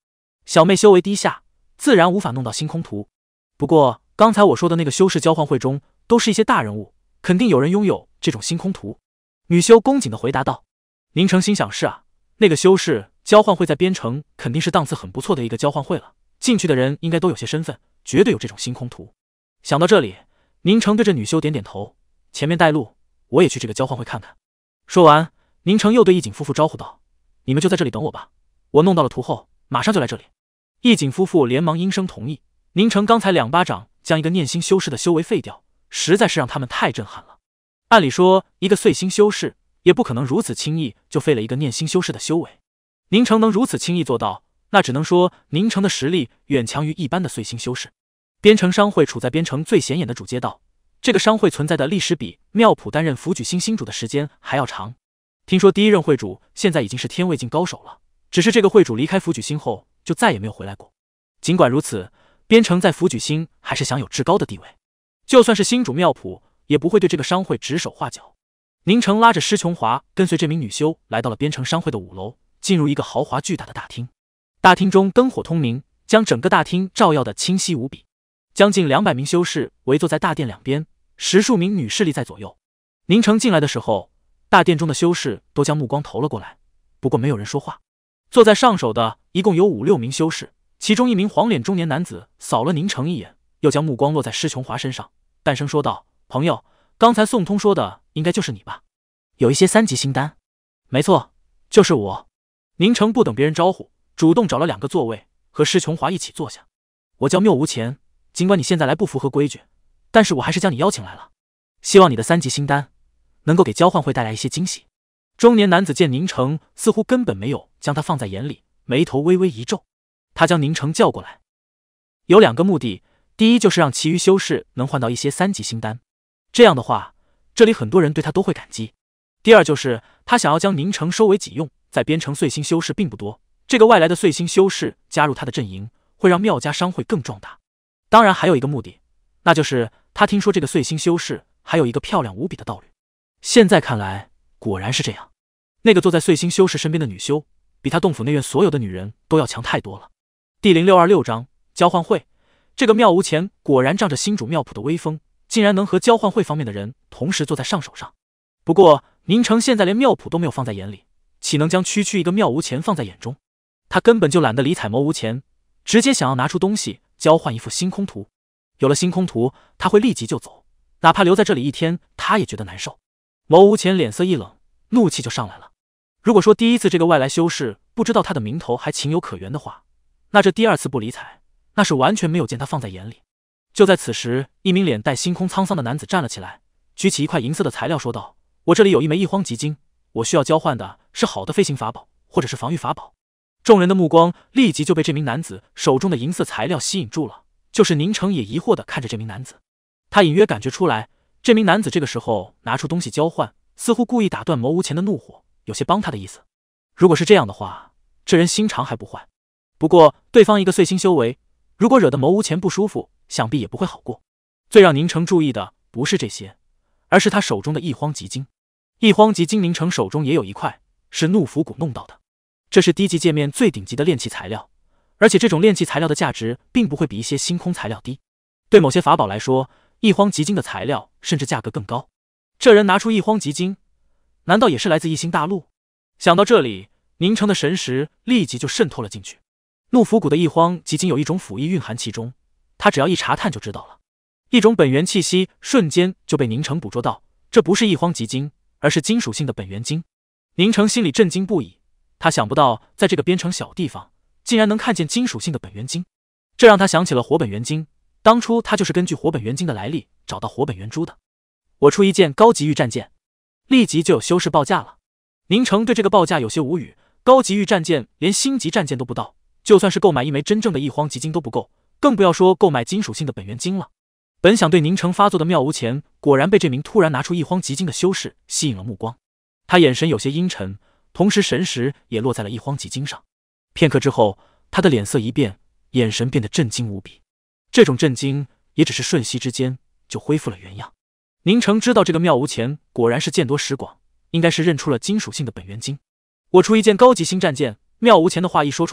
小妹修为低下，自然无法弄到星空图。不过刚才我说的那个修士交换会中，都是一些大人物，肯定有人拥有这种星空图。女修恭谨地回答道。宁城心想是啊，那个修士交换会在边城肯定是档次很不错的一个交换会了，进去的人应该都有些身份，绝对有这种星空图。想到这里，宁城对着女修点点头，前面带路，我也去这个交换会看看。说完，宁城又对义景夫妇招呼道：你们就在这里等我吧，我弄到了图后马上就来这里。义景夫妇连忙应声同意。宁城刚才两巴掌将一个念星修士的修为废掉，实在是让他们太震撼了。按理说一个岁星修士也不可能如此轻易就废了一个念星修士的修为，宁城能如此轻易做到，那只能说宁城的实力远强于一般的岁星修士。边城商会处在边城最显眼的主街道，这个商会存在的历史比妙普担任福举星星主的时间还要长。听说第一任会主现在已经是天位境高手了，只是这个会主离开福举星后就再也没有回来过。尽管如此，边城在福举星还是享有至高的地位，就算是星主妙普也不会对这个商会指手画脚。宁城拉着施琼华跟随这名女修来到了边城商会的五楼，进入一个豪华巨大的大厅。大厅中灯火通明，将整个大厅照耀得清晰无比。将近两百名修士围坐在大殿两边，十数名女侍立在左右。宁城进来的时候，大殿中的修士都将目光投了过来，不过没有人说话。坐在上首的一共有五六名修士，其中一名黄脸中年男子扫了宁城一眼，又将目光落在施琼华身上，淡声说道：朋友，刚才宋通说的应该就是你吧？有一些三级星丹。没错，就是我。宁城不等别人招呼，主动找了两个座位和施琼华一起坐下。我叫缪无前，尽管你现在来不符合规矩，但是我还是将你邀请来了，希望你的三级星丹能够给交换会带来一些惊喜。中年男子见宁城似乎根本没有将他放在眼里，眉头微微一皱。他将宁城叫过来，有两个目的，第一就是让其余修士能换到一些三级星丹，这样的话这里很多人对他都会感激。第二就是他想要将宁城收为己用，在边城岁星修士并不多，这个外来的岁星修士加入他的阵营，会让妙家商会更壮大。当然还有一个目的，那就是他听说这个岁星修士还有一个漂亮无比的道侣。现在看来果然是这样，那个坐在岁星修士身边的女修比他洞府内院所有的女人都要强太多了。第零六二六章交换会。这个妙无前果然仗着星主妙普的威风，竟然能和交换会方面的人同时坐在上手上。不过宁城现在连妙普都没有放在眼里，岂能将区区一个妙无前放在眼中？他根本就懒得理睬牟无前，直接想要拿出东西交换一幅星空图。有了星空图，他会立即就走，哪怕留在这里一天，他也觉得难受。牟无前脸色一冷，怒气就上来了。如果说第一次这个外来修士不知道他的名头还情有可原的话，那这第二次不理睬，那是完全没有见他放在眼里。就在此时，一名脸带星空沧桑的男子站了起来，举起一块银色的材料说道：我这里有一枚一荒极经，我需要交换的是好的飞行法宝或者是防御法宝。众人的目光立即就被这名男子手中的银色材料吸引住了，就是宁城也疑惑地看着这名男子。他隐约感觉出来，这名男子这个时候拿出东西交换，似乎故意打断牟无前的怒火，有些帮他的意思。如果是这样的话，这人心肠还不坏。不过对方一个岁星修为，如果惹得牟无前不舒服，想必也不会好过。最让宁城注意的不是这些，而是他手中的一荒极经。一荒极经宁城手中也有一块，是怒符谷弄到的。这是低级界面最顶级的炼器材料，而且这种炼器材料的价值并不会比一些星空材料低。对某些法宝来说，一荒极经的材料甚至价格更高。这人拿出一荒极经，难道也是来自异星大陆？想到这里，宁城的神识立即就渗透了进去。怒符谷的一荒极经有一种符意蕴含其中，他只要一查探就知道了。一种本源气息瞬间就被宁城捕捉到，这不是一荒极经，而是金属性的本源经。宁城心里震惊不已，他想不到在这个边城小地方竟然能看见金属性的本源经，这让他想起了火本源经，当初他就是根据火本源经的来历找到火本源珠的。我出一件高级御战剑，立即就有修士报价了。宁城对这个报价有些无语，高级御战剑连星级战舰都不到，就算是购买一枚真正的一荒极经都不够，更不要说购买金属性的本源经了。本想对宁城发作的妙无前，果然被这名突然拿出一荒极经的修士吸引了目光。他眼神有些阴沉，同时神识也落在了一荒极经上。片刻之后，他的脸色一变，眼神变得震惊无比。这种震惊也只是瞬息之间就恢复了原样。宁城知道这个妙无前果然是见多识广，应该是认出了金属性的本源经。我出一件高级星战舰。妙无前的话一说出来，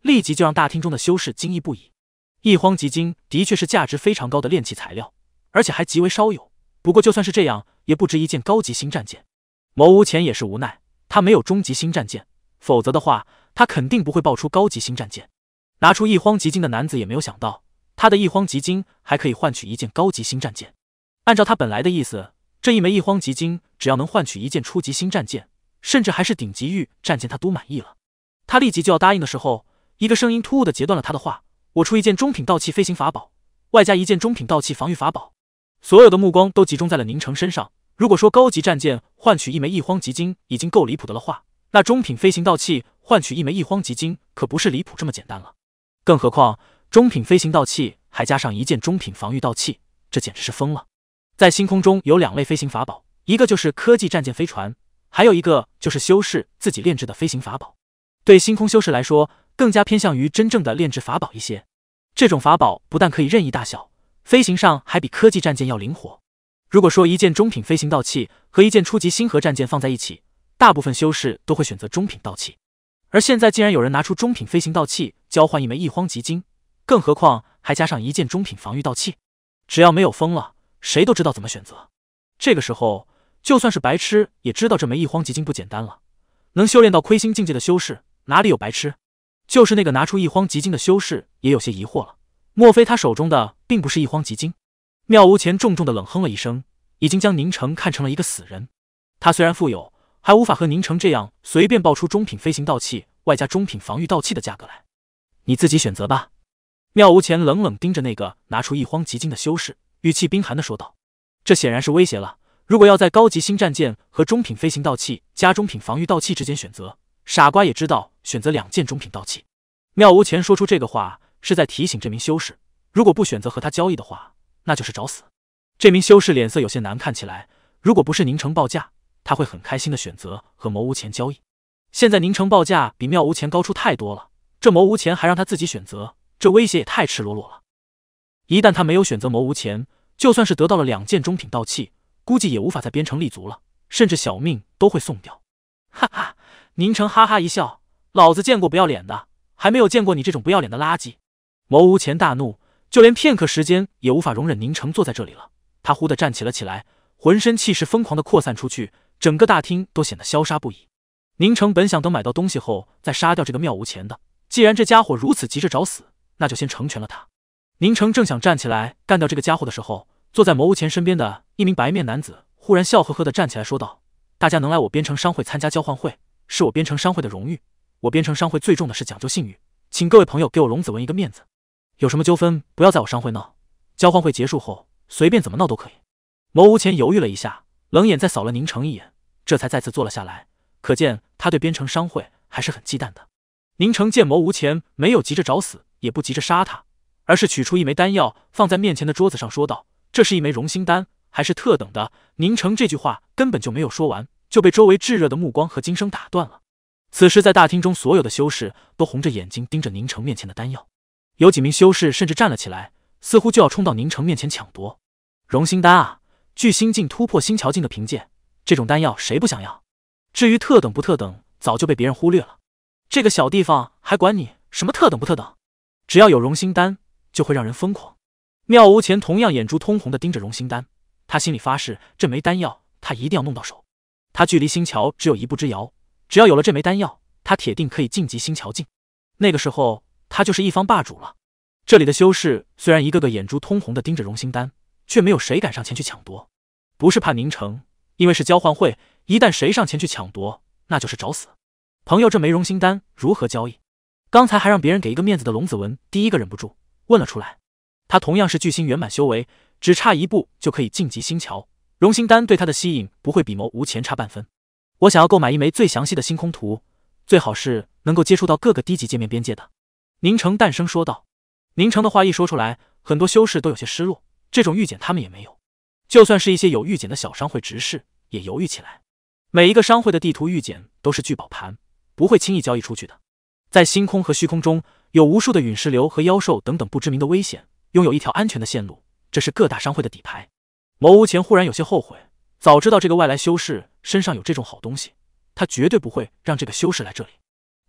立即就让大厅中的修士惊异不已。异荒极晶的确是价值非常高的炼器材料，而且还极为少有。不过就算是这样，也不值一件高级星战舰。谋无前也是无奈，他没有终极星战舰，否则的话，他肯定不会爆出高级星战舰。拿出异荒极晶的男子也没有想到，他的异荒极晶还可以换取一件高级星战舰。按照他本来的意思，这一枚异荒极晶只要能换取一件初级星战舰，甚至还是顶级域战舰，他都满意了。他立即就要答应的时候，一个声音突兀地截断了他的话：我出一件中品道器飞行法宝，外加一件中品道器防御法宝。所有的目光都集中在了宁城身上。如果说高级战舰换取一枚异荒极晶已经够离谱的了话，那中品飞行道器换取一枚异荒极晶可不是离谱这么简单了。更何况中品飞行道器还加上一件中品防御道器，这简直是疯了。在星空中有两类飞行法宝，一个就是科技战舰飞船，还有一个就是修士自己炼制的飞行法宝。对星空修士来说，更加偏向于真正的炼制法宝一些。这种法宝不但可以任意大小，飞行上还比科技战舰要灵活。如果说一件中品飞行道器和一件初级星河战舰放在一起，大部分修士都会选择中品道器。而现在竟然有人拿出中品飞行道器交换一枚异荒极晶，更何况还加上一件中品防御道器，只要没有疯了，谁都知道怎么选择。这个时候，就算是白痴也知道这枚异荒极晶不简单了。能修炼到亏星境界的修士哪里有白痴？就是那个拿出异荒极晶的修士也有些疑惑了，莫非他手中的并不是异荒极晶？妙无前重重的冷哼了一声，已经将宁城看成了一个死人。他虽然富有，还无法和宁城这样随便爆出中品飞行道器外加中品防御道器的价格来。你自己选择吧。妙无前冷冷盯着那个拿出异荒极晶的修士，语气冰寒的说道。这显然是威胁了，如果要在高级星战舰和中品飞行道器加中品防御道器之间选择，傻瓜也知道选择两件中品道器。妙无前说出这个话是在提醒这名修士，如果不选择和他交易的话，那就是找死。这名修士脸色有些难看起来，如果不是宁城报价，他会很开心的选择和谋无前交易。现在宁城报价比妙无前高出太多了，这谋无前还让他自己选择，这威胁也太赤裸裸了。一旦他没有选择谋无前，就算是得到了两件中品道器，估计也无法在边城立足了，甚至小命都会送掉。哈哈，宁城哈哈一笑，老子见过不要脸的，还没有见过你这种不要脸的垃圾。谋无前大怒，就连片刻时间也无法容忍宁城坐在这里了。他忽地站起了起来，浑身气势疯狂地扩散出去，整个大厅都显得萧杀不已。宁城本想等买到东西后再杀掉这个妙无前的，既然这家伙如此急着找死，那就先成全了他。宁城正想站起来干掉这个家伙的时候，坐在谋无前身边的一名白面男子忽然笑呵呵地站起来说道：大家能来我边城商会参加交换会，是我边城商会的荣誉。我边城商会最重的是讲究信誉，请各位朋友给我龙子文一个面子，有什么纠纷不要在我商会闹，交换会结束后随便怎么闹都可以。谋无前犹豫了一下，冷眼再扫了宁城一眼，这才再次坐了下来，可见他对边城商会还是很忌惮的。宁城见谋无前没有急着找死，也不急着杀他，而是取出一枚丹药放在面前的桌子上说道：这是一枚荣星丹，还是特等的。宁城这句话根本就没有说完，就被周围炙热的目光和惊声打断了。此时在大厅中所有的修士都红着眼睛盯着宁城面前的丹药，有几名修士甚至站了起来，似乎就要冲到宁城面前抢夺。荣星丹啊，距星境突破星桥境的凭借，这种丹药谁不想要？至于特等不特等，早就被别人忽略了。这个小地方还管你什么特等不特等？只要有荣星丹，就会让人疯狂。妙无前同样眼珠通红的盯着荣星丹，他心里发誓，这枚丹药他一定要弄到手。他距离星桥只有一步之遥，只要有了这枚丹药，他铁定可以晋级星桥境。那个时候，他就是一方霸主了。这里的修士虽然一个个眼珠通红的盯着荣星丹，却没有谁敢上前去抢夺。不是怕宁城，因为是交换会，一旦谁上前去抢夺，那就是找死。朋友，这枚荣星丹如何交易？刚才还让别人给一个面子的龙子文第一个忍不住问了出来。他同样是巨星圆满修为，只差一步就可以晋级星桥。荣星丹对他的吸引不会比谋无前差半分。我想要购买一枚最详细的星空图，最好是能够接触到各个低级界面边界的。宁城淡声说道。宁城的话一说出来，很多修士都有些失落，这种预检他们也没有。就算是一些有预检的小商会执事也犹豫起来。每一个商会的地图预检都是聚宝盘，不会轻易交易出去的。在星空和虚空中有无数的陨石流和妖兽等等不知名的危险，拥有一条安全的线路，这是各大商会的底牌。谋无前忽然有些后悔，早知道这个外来修士身上有这种好东西，他绝对不会让这个修士来这里。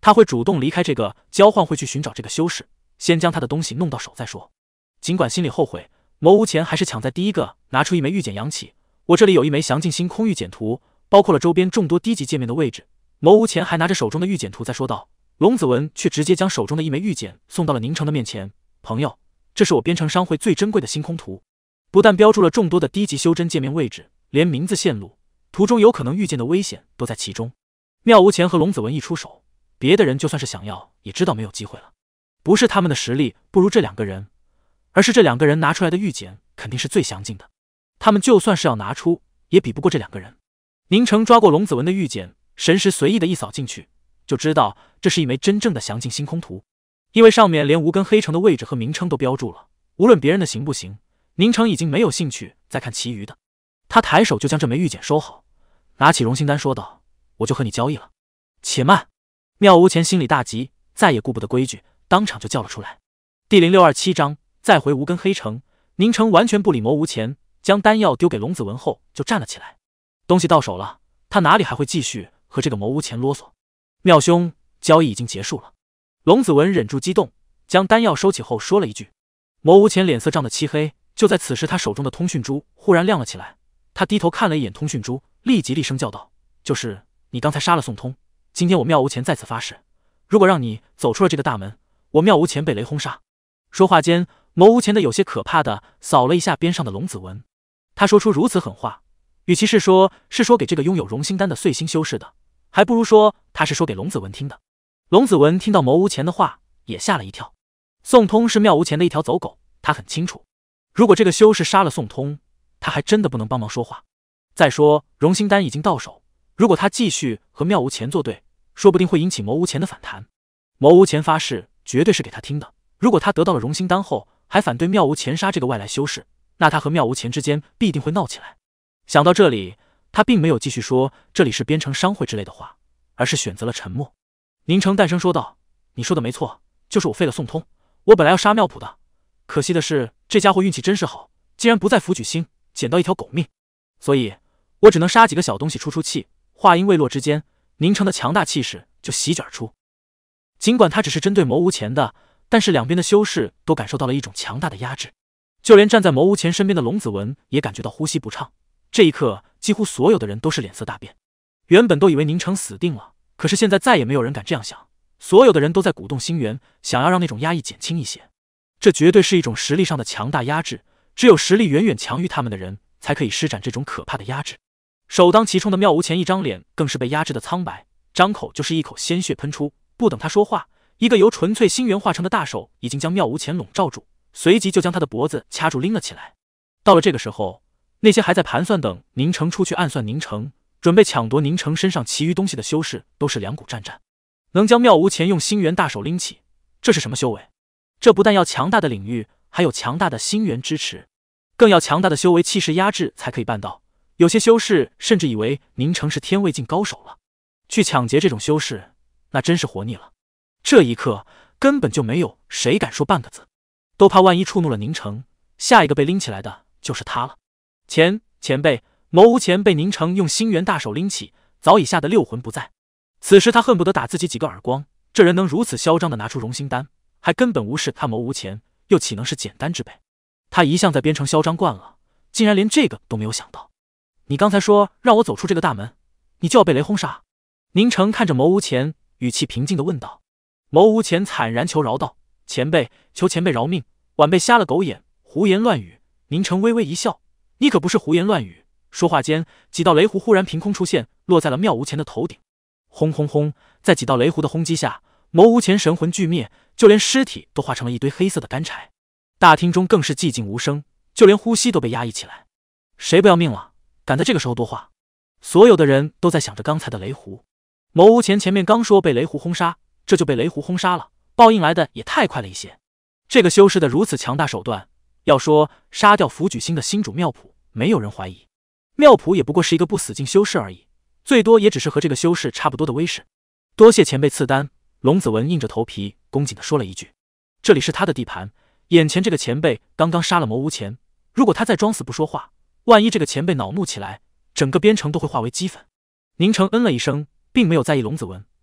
他会主动离开这个交换会去寻找这个修士，先将他的东西弄到手再说。尽管心里后悔，谋无前还是抢在第一个拿出一枚玉简扬起，我这里有一枚详尽星空玉简图，包括了周边众多低级界面的位置。谋无前还拿着手中的玉简图在说道，龙子文却直接将手中的一枚玉简送到了宁城的面前。朋友，这是我编程商会最珍贵的星空图，不但标注了众多的低级修真界面位置，连名字线路、图中有可能遇见的危险都在其中。妙无前和龙子文一出手，别的人就算是想要也知道没有机会了。不是他们的实力不如这两个人，而是这两个人拿出来的玉简肯定是最详尽的，他们就算是要拿出也比不过这两个人。宁城抓过龙子文的玉简，神识随意的一扫进去，就知道这是一枚真正的详尽星空图，因为上面连无根黑城的位置和名称都标注了，无论别人的行不行，宁城已经没有兴趣再看其余的。他抬手就将这枚玉简收好，拿起荣星丹说道，我就和你交易了。且慢！妙无前心里大急，再也顾不得规矩，当场就叫了出来。第零六二七章再回无根黑城。宁城完全不理谋无前，将丹药丢给龙子文后就站了起来。东西到手了，他哪里还会继续和这个谋无前啰嗦？妙兄，交易已经结束了。龙子文忍住激动，将丹药收起后说了一句。谋无前脸色涨得漆黑，就在此时他手中的通讯珠忽然亮了起来，他低头看了一眼通讯珠，立即厉声叫道，就是你刚才杀了宋通，今天我妙无前在此发誓，如果让你走出了这个大门，我妙无前被雷轰杀。说话间，谋无前的有些可怕的扫了一下边上的龙子文，他说出如此狠话，与其是说是说给这个拥有荣星丹的碎星修士的，还不如说他是说给龙子文听的。龙子文听到谋无前的话也吓了一跳，宋通是妙无前的一条走狗，他很清楚，如果这个修士杀了宋通，他还真的不能帮忙说话。再说荣星丹已经到手，如果他继续和妙无前作对，说不定会引起谋无前的反弹。谋无前发誓绝对是给他听的，如果他得到了荣星丹后还反对妙无前杀这个外来修士，那他和妙无前之间必定会闹起来。想到这里，他并没有继续说这里是编程商会之类的话，而是选择了沉默。宁城淡声说道，你说的没错，就是我废了宋通，我本来要杀妙普的，可惜的是这家伙运气真是好，竟然不在福举星捡到一条狗命，所以我只能杀几个小东西出出气。话音未落之间，宁城的强大气势就席卷而出。尽管他只是针对谋无前的，但是两边的修士都感受到了一种强大的压制，就连站在谋无前身边的龙子文也感觉到呼吸不畅。这一刻，几乎所有的人都是脸色大变。原本都以为宁城死定了，可是现在再也没有人敢这样想，所有的人都在鼓动心源，想要让那种压抑减轻一些。这绝对是一种实力上的强大压制，只有实力远远强于他们的人才可以施展这种可怕的压制。首当其冲的妙无前一张脸更是被压制的苍白，张口就是一口鲜血喷出。不等他说话，一个由纯粹星源化成的大手已经将妙无前笼罩住，随即就将他的脖子掐住拎了起来。到了这个时候，那些还在盘算等宁城出去暗算宁城，准备抢夺宁城身上其余东西的修士都是两股战战。能将妙无前用星源大手拎起，这是什么修为？这不但要强大的领域，还有强大的星源支持，更要强大的修为气势压制才可以办到。有些修士甚至以为宁城是天位境高手了，去抢劫这种修士，那真是活腻了。这一刻根本就没有谁敢说半个字，都怕万一触怒了宁城，下一个被拎起来的就是他了。前前辈谋无前被宁城用星源大手拎起，早已吓得六魂不在。此时他恨不得打自己几个耳光，这人能如此嚣张地拿出荣星丹，还根本无视他谋无前，又岂能是简单之辈？他一向在编程嚣张惯了，竟然连这个都没有想到。你刚才说让我走出这个大门，你就要被雷轰杀？宁城看着谋无前，语气平静地问道。谋无前惨然求饶道，前辈，求前辈饶命，晚辈瞎了狗眼，胡言乱语。宁城微微一笑，你可不是胡言乱语。说话间，几道雷弧忽然凭空出现，落在了妙无前的头顶。轰轰轰！在几道雷弧的轰击下，谋无前神魂俱灭，就连尸体都化成了一堆黑色的干柴。大厅中更是寂静无声，就连呼吸都被压抑起来。谁不要命了？敢在这个时候多话？所有的人都在想着刚才的雷弧。谋无前前面刚说被雷弧轰杀，这就被雷弧轰杀了，报应来的也太快了一些。这个修士的如此强大手段，要说杀掉福举星的星主妙普，没有人怀疑。妙普也不过是一个不死境修士而已，最多也只是和这个修士差不多的威势。多谢前辈赐丹，龙子文硬着头皮恭谨地说了一句。这里是他的地盘，眼前这个前辈刚刚杀了谋无前，如果他再装死不说话，万一这个前辈恼怒起来，整个边城都会化为齑粉。宁城嗯了一声，并没有在意龙子文。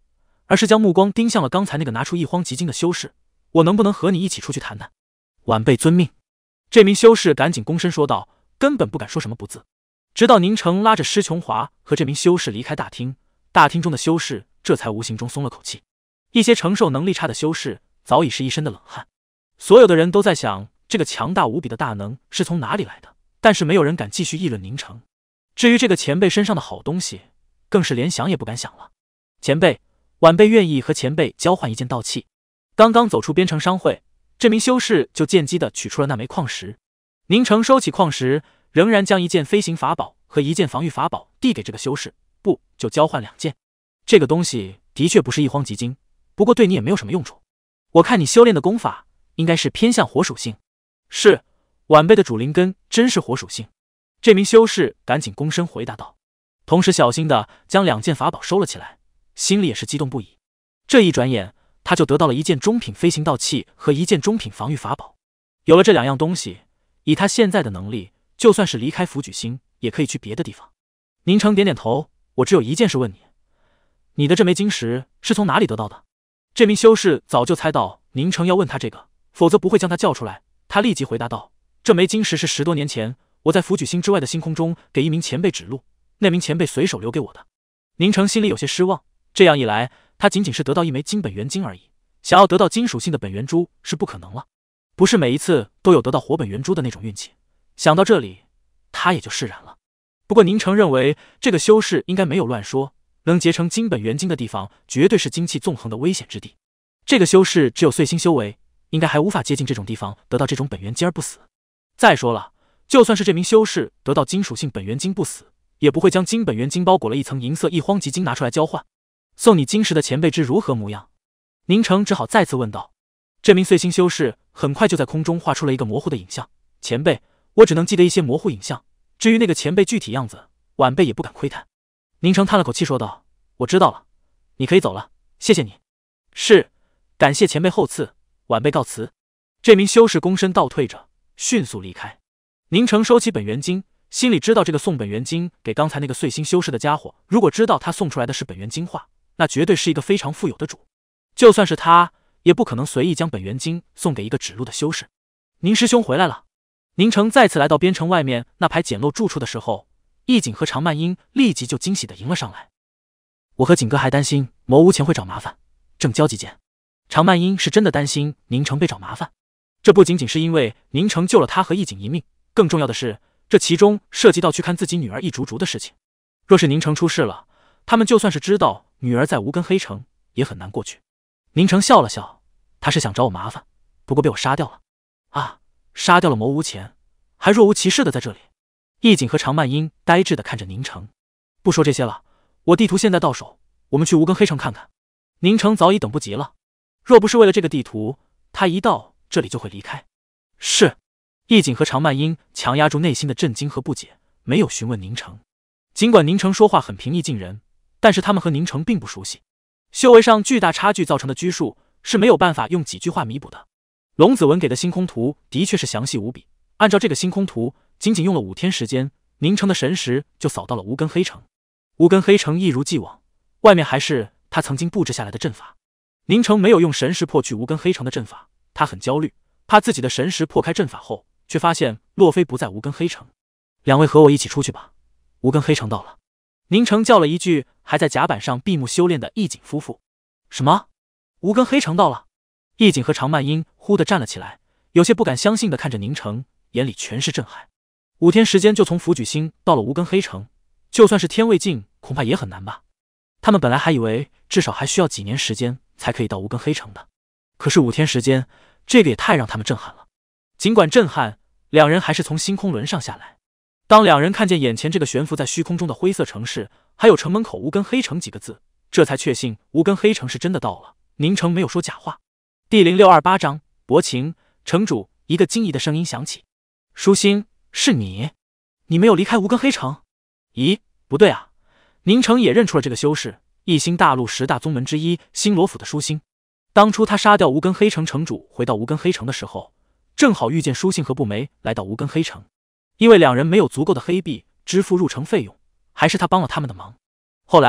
而是将目光盯向了刚才那个拿出一荒极经的修士。我能不能和你一起出去谈谈？晚辈遵命。这名修士赶紧躬身说道，根本不敢说什么不字。直到宁城拉着施琼华和这名修士离开大厅，大厅中的修士这才无形中松了口气。一些承受能力差的修士早已是一身的冷汗。所有的人都在想，这个强大无比的大能是从哪里来的，但是没有人敢继续议论宁城。至于这个前辈身上的好东西，更是连想也不敢想了。前辈，晚辈愿意和前辈交换一件道器。刚刚走出边城商会，这名修士就见机地取出了那枚矿石。宁城收起矿石，仍然将一件飞行法宝和一件防御法宝递给这个修士，不，就交换两件。这个东西的确不是一荒极经，不过对你也没有什么用处。我看你修炼的功法应该是偏向火属性。是，晚辈的主灵根真是火属性。这名修士赶紧躬身回答道，同时小心地将两件法宝收了起来，心里也是激动不已。这一转眼，他就得到了一件中品飞行道器和一件中品防御法宝。有了这两样东西，以他现在的能力，就算是离开福举星，也可以去别的地方。宁城点点头，我只有一件事问你，你的这枚晶石是从哪里得到的？这名修士早就猜到宁城要问他这个，否则不会将他叫出来。他立即回答道，这枚晶石是十多年前我在福举星之外的星空中给一名前辈指路，那名前辈随手留给我的。宁城心里有些失望，这样一来，他仅仅是得到一枚金本源晶而已，想要得到金属性的本源珠是不可能了。不是每一次都有得到火本源珠的那种运气。想到这里，他也就释然了。不过宁城认为这个修士应该没有乱说，能结成金本源晶的地方绝对是精气纵横的危险之地。这个修士只有岁星修为，应该还无法接近这种地方得到这种本源晶而不死。再说了，就算是这名修士得到金属性本源晶不死，也不会将金本源晶包裹了一层银色一荒极晶拿出来交换。送你晶石的前辈之如何模样？宁城只好再次问道。这名岁星修士很快就在空中画出了一个模糊的影像。前辈，我只能记得一些模糊影像，至于那个前辈具体样子，晚辈也不敢窥探。宁城叹了口气说道，我知道了，你可以走了，谢谢你。是，感谢前辈厚赐，晚辈告辞。这名修士躬身倒退着，迅速离开。宁城收起本源晶，心里知道这个送本源晶给刚才那个岁星修士的家伙，如果知道他送出来的是本源晶画，那绝对是一个非常富有的主。就算是他，也不可能随意将本源晶送给一个指路的修士。宁师兄回来了。宁城再次来到边城外面那排简陋住处的时候，易景和常曼英立即就惊喜地迎了上来。我和景哥还担心魔屋前会找麻烦，正焦急间，常曼英是真的担心宁城被找麻烦。这不仅仅是因为宁城救了他和易景一命，更重要的是，这其中涉及到去看自己女儿易竹竹的事情。若是宁城出事了，他们就算是知道女儿在无根黑城，也很难过去。宁城笑了笑，他是想找我麻烦，不过被我杀掉了。啊，杀掉了魔无前，还若无其事的在这里。易景和常曼英呆滞的看着宁城。不说这些了，我地图现在到手，我们去无根黑城看看。宁城早已等不及了，若不是为了这个地图，他一到这里就会离开。是。易景和常曼英强压住内心的震惊和不解，没有询问宁城。尽管宁城说话很平易近人，但是他们和宁城并不熟悉，修为上巨大差距造成的拘束是没有办法用几句话弥补的。龙子文给的星空图的确是详细无比，按照这个星空图，仅仅用了五天时间，宁城的神识就扫到了无根黑城。无根黑城一如既往，外面还是他曾经布置下来的阵法。宁城没有用神识破去无根黑城的阵法，他很焦虑，怕自己的神识破开阵法后，却发现洛非不在无根黑城。两位和我一起出去吧，无根黑城到了。宁城叫了一句还在甲板上闭目修炼的易景夫妇。什么？无根黑城到了？易景和常曼英忽地站了起来，有些不敢相信地看着宁城，眼里全是震撼。五天时间就从福举星到了无根黑城，就算是天未尽，恐怕也很难吧。他们本来还以为至少还需要几年时间才可以到无根黑城的，可是五天时间，这个也太让他们震撼了。尽管震撼，两人还是从星空轮上下来。当两人看见眼前这个悬浮在虚空中的灰色城市，还有城门口无根黑城几个字，这才确信无根黑城是真的到了。宁城没有说假话。第零六二八章薄情。城主，一个惊疑的声音响起：“舒心，是你？你没有离开无根黑城？”咦，不对啊！宁城也认出了这个修士，一星大陆十大宗门之一星罗府的舒心。当初他杀掉无根黑城城主，回到无根黑城的时候，正好遇见舒心和步梅来到无根黑城。因为两人没有足够的黑币支付入城费用，还是他帮了他们的忙。后来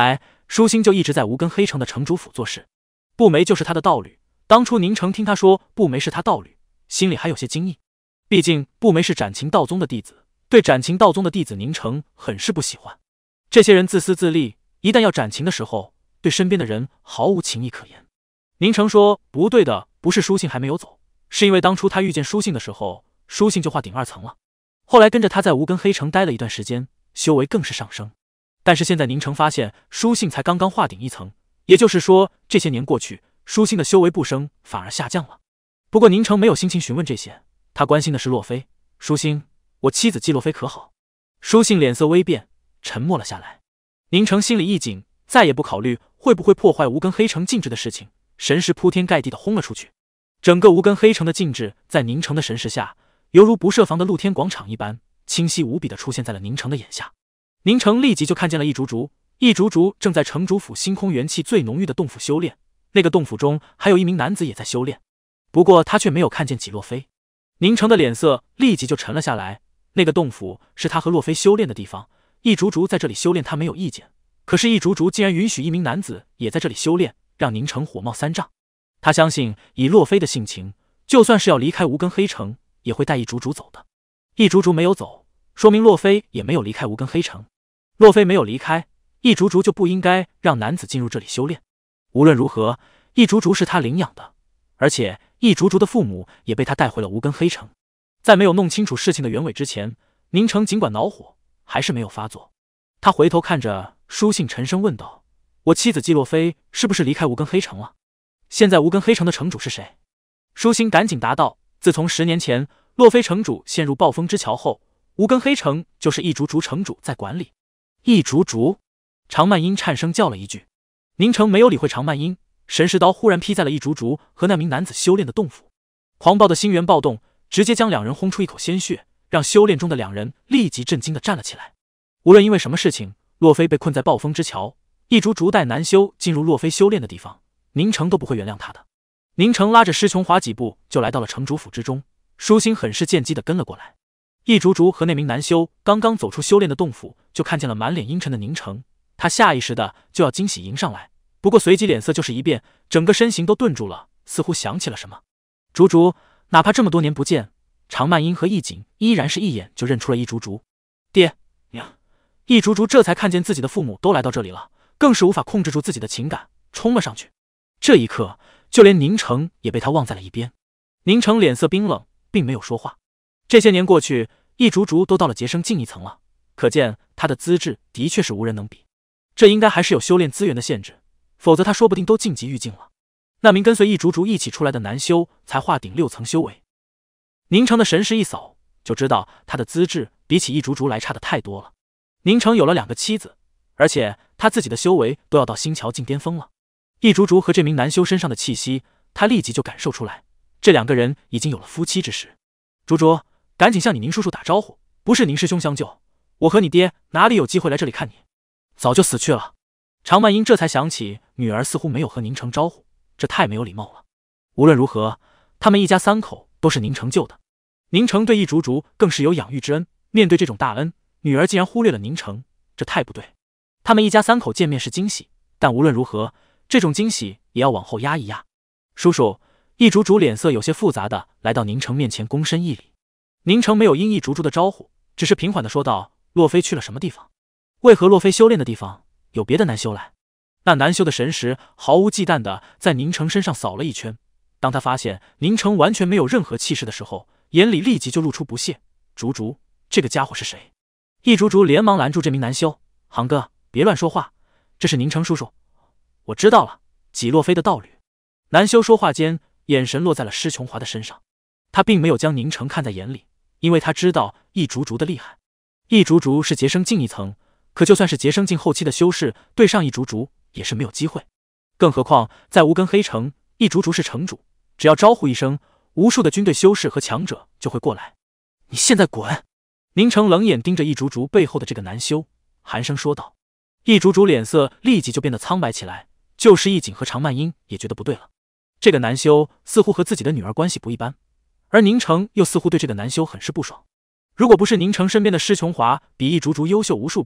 舒心就一直在无根黑城的城主府做事，步梅就是他的道侣。当初宁城听他说步梅是他道侣，心里还有些惊异，毕竟步梅是斩秦道宗的弟子，对斩秦道宗的弟子宁城很是不喜欢。这些人自私自利，一旦要斩秦的时候，对身边的人毫无情义可言。宁城说不对的，不是书信还没有走，是因为当初他遇见书信的时候，书信就画顶二层了，后来跟着他在无根黑城待了一段时间，修为更是上升。但是现在宁城发现书信才刚刚画顶一层，也就是说这些年过去，书信的修为不升反而下降了。不过宁城没有心情询问这些，他关心的是洛妃。书心，我妻子季洛妃可好？书信脸色微变，沉默了下来。宁城心里一紧，再也不考虑会不会破坏无根黑城禁制的事情，神识铺天盖地的轰了出去。整个无根黑城的禁制在宁城的神识下，犹如不设防的露天广场一般，清晰无比的出现在了宁城的眼下。宁城立即就看见了易竹竹，易竹竹正在城主府星空元气最浓郁的洞府修炼，那个洞府中还有一名男子也在修炼，不过他却没有看见纪洛妃。宁城的脸色立即就沉了下来，那个洞府是他和洛妃修炼的地方，易竹竹在这里修炼他没有意见，可是易竹竹竟然允许一名男子也在这里修炼，让宁城火冒三丈。他相信以洛妃的性情，就算是要离开无根黑城，也会带易竹竹走的。易竹竹没有走，说明洛妃也没有离开无根黑城。洛妃没有离开，易竹竹就不应该让男子进入这里修炼。无论如何，易竹竹是他领养的，而且易竹竹的父母也被他带回了无根黑城。在没有弄清楚事情的原委之前，宁城尽管恼火，还是没有发作。他回头看着书信，沉声问道：我妻子季洛妃是不是离开无根黑城了？现在无根黑城的城主是谁？书信赶紧答道：自从十年前洛妃城主陷入暴风之桥后，无根黑城就是易竹竹城主在管理。易竹竹，常曼英颤声叫了一句。宁城没有理会常曼英，神石刀忽然劈在了易竹竹和那名男子修炼的洞府，狂暴的心源暴动直接将两人轰出一口鲜血，让修炼中的两人立即震惊地站了起来。无论因为什么事情，洛妃被困在暴风之桥，易竹竹带南修进入洛妃修炼的地方，宁城都不会原谅他的。宁城拉着施琼华几步就来到了城主府之中，舒心很是见机地跟了过来。易竹竹和那名南修刚刚走出修炼的洞府，就看见了满脸阴沉的宁城，他下意识的就要惊喜迎上来，不过随即脸色就是一变，整个身形都顿住了，似乎想起了什么。竹竹，哪怕这么多年不见，常曼英和易景依然是一眼就认出了易竹竹。爹娘，易竹竹这才看见自己的父母都来到这里了，更是无法控制住自己的情感，冲了上去。这一刻，就连宁城也被他忘在了一边。宁城脸色冰冷，并没有说话。这些年过去，易竹竹都到了结生境一层了，可见他的资质的确是无人能比。这应该还是有修炼资源的限制，否则他说不定都晋级狱境了。那名跟随易竹竹一起出来的男修才化顶六层修为，宁城的神识一扫就知道他的资质比起易竹竹来差的太多了。宁城有了两个妻子，而且他自己的修为都要到星桥境巅峰了。易竹竹和这名男修身上的气息，他立即就感受出来，这两个人已经有了夫妻之实。竹竹，赶紧向你宁叔叔打招呼，不是宁师兄相救，我和你爹哪里有机会来这里看你？早就死去了。常曼英这才想起女儿似乎没有和宁城招呼，这太没有礼貌了。无论如何，他们一家三口都是宁城救的，宁城对易竹竹更是有养育之恩，面对这种大恩，女儿竟然忽略了宁城，这太不对。他们一家三口见面是惊喜，但无论如何，这种惊喜也要往后压一压。叔叔，易竹竹脸色有些复杂的来到宁城面前躬身一礼。宁城没有应易竹竹的招呼，只是平缓的说道：洛妃去了什么地方？为何洛妃修炼的地方有别的男修来？那男修的神识毫无忌惮的在宁城身上扫了一圈，当他发现宁城完全没有任何气势的时候，眼里立即就露出不屑。竹竹，这个家伙是谁？易竹竹连忙拦住这名男修：行哥，别乱说话，这是宁城叔叔。我知道了，纪洛妃的道侣。南修说话间，眼神落在了施琼华的身上，他并没有将宁城看在眼里，因为他知道易竹竹的厉害。易竹竹是结生境一层，可就算是结生境后期的修士，对上易竹竹也是没有机会。更何况在无根黑城，易竹竹是城主，只要招呼一声，无数的军队修士和强者就会过来。你现在滚！宁城冷眼盯着易竹竹背后的这个男修，寒声说道。易竹竹脸色立即就变得苍白起来，就是易景和常曼英也觉得不对了。这个男修似乎和自己的女儿关系不一般，而宁城又似乎对这个男修很是不爽。如果不是宁城身边的施琼华比易竹竹优秀无数倍，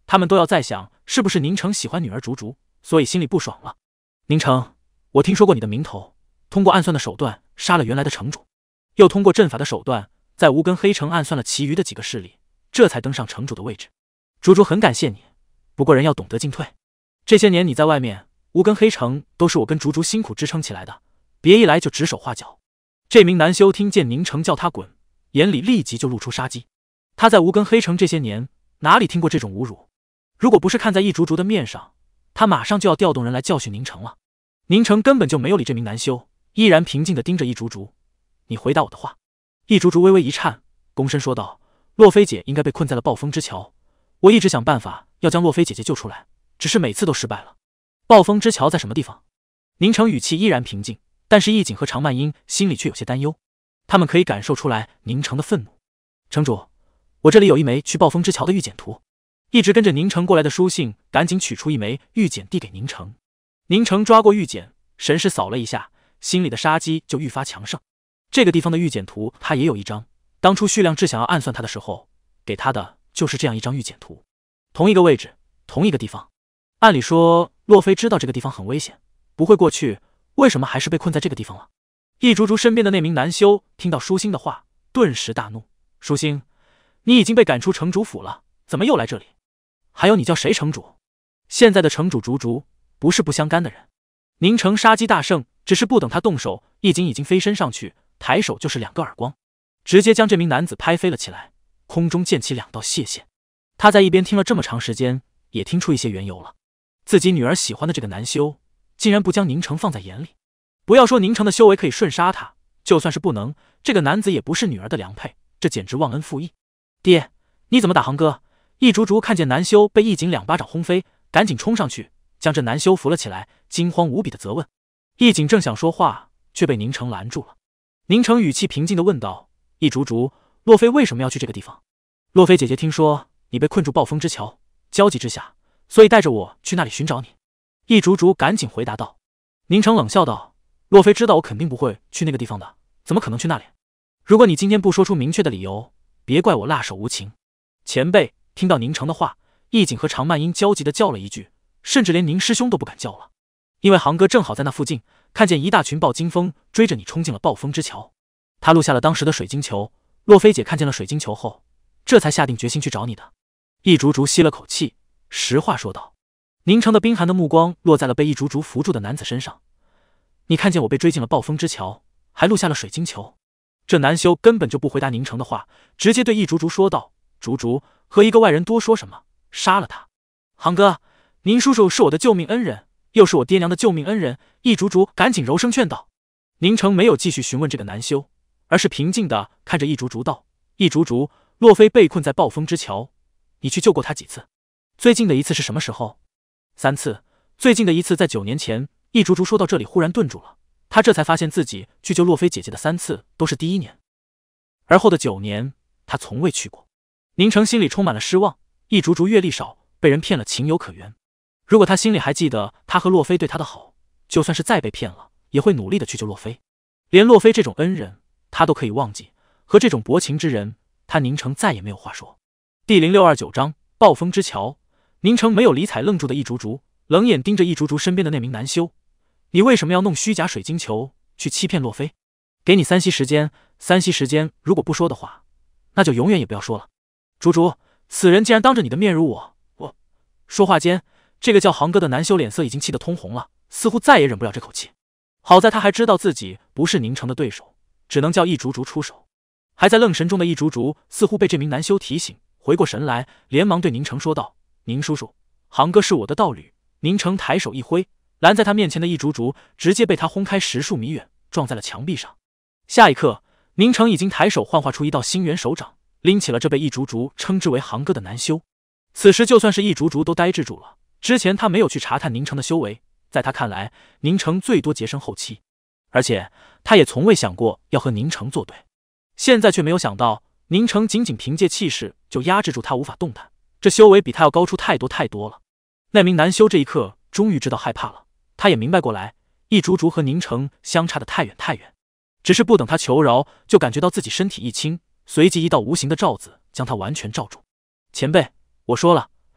他们都要在想是不是宁城喜欢女儿竹竹，所以心里不爽了。宁城，我听说过你的名头，通过暗算的手段杀了原来的城主，又通过阵法的手段在无根黑城暗算了其余的几个势力，这才登上城主的位置。竹竹很感谢你，不过人要懂得进退。这些年你在外面，无根黑城都是我跟竹竹辛苦支撑起来的，别一来就指手画脚。这名男修听见宁城叫他滚，眼里立即就露出杀机。他在无根黑城这些年哪里听过这种侮辱？如果不是看在易竹竹的面上，他马上就要调动人来教训宁城了。宁城根本就没有理这名男修，依然平静地盯着易竹竹。你回答我的话。易竹竹微微一颤，躬身说道：洛菲姐应该被困在了暴风之桥，我一直想办法要将洛菲姐姐救出来，只是每次都失败了。暴风之桥在什么地方？宁城语气依然平静，但是易景和常曼英心里却有些担忧，他们可以感受出来宁城的愤怒。城主，我这里有一枚去暴风之桥的预检图。一直跟着宁城过来的书信赶紧取出一枚预检递给宁城。宁城抓过预检，神识扫了一下，心里的杀机就愈发强盛。这个地方的预检图他也有一张，当初旭亮志想要暗算他的时候给他的就是这样一张预检图。同一个位置，同一个地方。按理说洛菲知道这个地方很危险，不会过去，为什么还是被困在这个地方了？易竹竹身边的那名男修听到舒心的话，顿时大怒：舒心，你已经被赶出城主府了，怎么又来这里？还有你叫谁城主？现在的城主竹竹不是不相干的人。宁城杀机大盛，只是不等他动手，易景已经飞身上去，抬手就是两个耳光，直接将这名男子拍飞了起来，空中溅起两道血线。他在一边听了这么长时间，也听出一些缘由了。自己女儿喜欢的这个男修，竟然不将宁城放在眼里。不要说宁城的修为可以瞬杀他，就算是不能，这个男子也不是女儿的良配，这简直忘恩负义。爹，你怎么打航哥？易竹竹看见南修被易景两巴掌轰飞，赶紧冲上去将这南修扶了起来，惊慌无比的责问。易景正想说话，却被宁城拦住了。宁城语气平静的问道：易竹竹，洛菲为什么要去这个地方？洛菲姐姐听说你被困住暴风之桥，焦急之下，所以带着我去那里寻找你。易竹竹赶紧回答道。宁城冷笑道：洛菲知道我肯定不会去那个地方的，怎么可能去那里？如果你今天不说出明确的理由，别怪我辣手无情。前辈听到宁城的话，易景和常曼英焦急的叫了一句，甚至连宁师兄都不敢叫了。因为航哥正好在那附近，看见一大群暴金风追着你冲进了暴风之桥，他录下了当时的水晶球。洛菲姐看见了水晶球后，这才下定决心去找你的。易竹竹吸了口气，实话说道。宁城的冰寒的目光落在了被易竹竹扶住的男子身上。你看见我被追进了暴风之桥，还录下了水晶球？这男修根本就不回答宁城的话，直接对易竹竹说道：竹竹，和一个外人多说什么，杀了他。航哥，宁叔叔是我的救命恩人，又是我爹娘的救命恩人。易竹竹赶紧柔声劝道。宁城没有继续询问这个男修，而是平静地看着易竹竹道：易竹竹，洛菲被困在暴风之桥，你去救过他几次？最近的一次是什么时候？三次。最近的一次在九年前。易竹竹说到这里忽然顿住了，他这才发现自己去救洛菲姐姐的三次都是第一年，而后的九年他从未去过。宁城心里充满了失望，易竹竹阅历少，被人骗了情有可原。如果他心里还记得他和洛菲对他的好，就算是再被骗了，也会努力的去救洛菲。连洛菲这种恩人他都可以忘记，和这种薄情之人，他宁城再也没有话说。第零六二九章暴风之桥。宁城没有理睬愣住的易竹竹，冷眼盯着易竹竹身边的那名男修。你为什么要弄虚假水晶球去欺骗洛菲？给你三息时间，三息时间，如果不说的话，那就永远也不要说了。竹竹，此人竟然当着你的面辱我！我说话间，这个叫航哥的男修脸色已经气得通红了，似乎再也忍不了这口气。好在他还知道自己不是宁城的对手，只能叫易竹竹出手。还在愣神中的易竹竹似乎被这名男修提醒，回过神来，连忙对宁城说道：宁叔叔，航哥是我的道侣。宁城抬手一挥，拦在他面前的易竹竹直接被他轰开十数米远，撞在了墙壁上。下一刻，宁城已经抬手幻化出一道星元手掌，拎起了这被易竹竹称之为航哥的男修。此时就算是易竹竹都呆滞住了，之前他没有去查探宁城的修为，在他看来，宁城最多洁身后期，而且他也从未想过要和宁城作对。现在却没有想到，宁城仅仅凭借气势就压制住他，无法动弹，这修为比他要高出太多太多了。那名男修这一刻终于知道害怕了，他也明白过来，易竹竹和宁城相差的太远太远。只是不等他求饶，就感觉到自己身体一轻，随即一道无形的罩子将他完全罩住。前辈，我说了，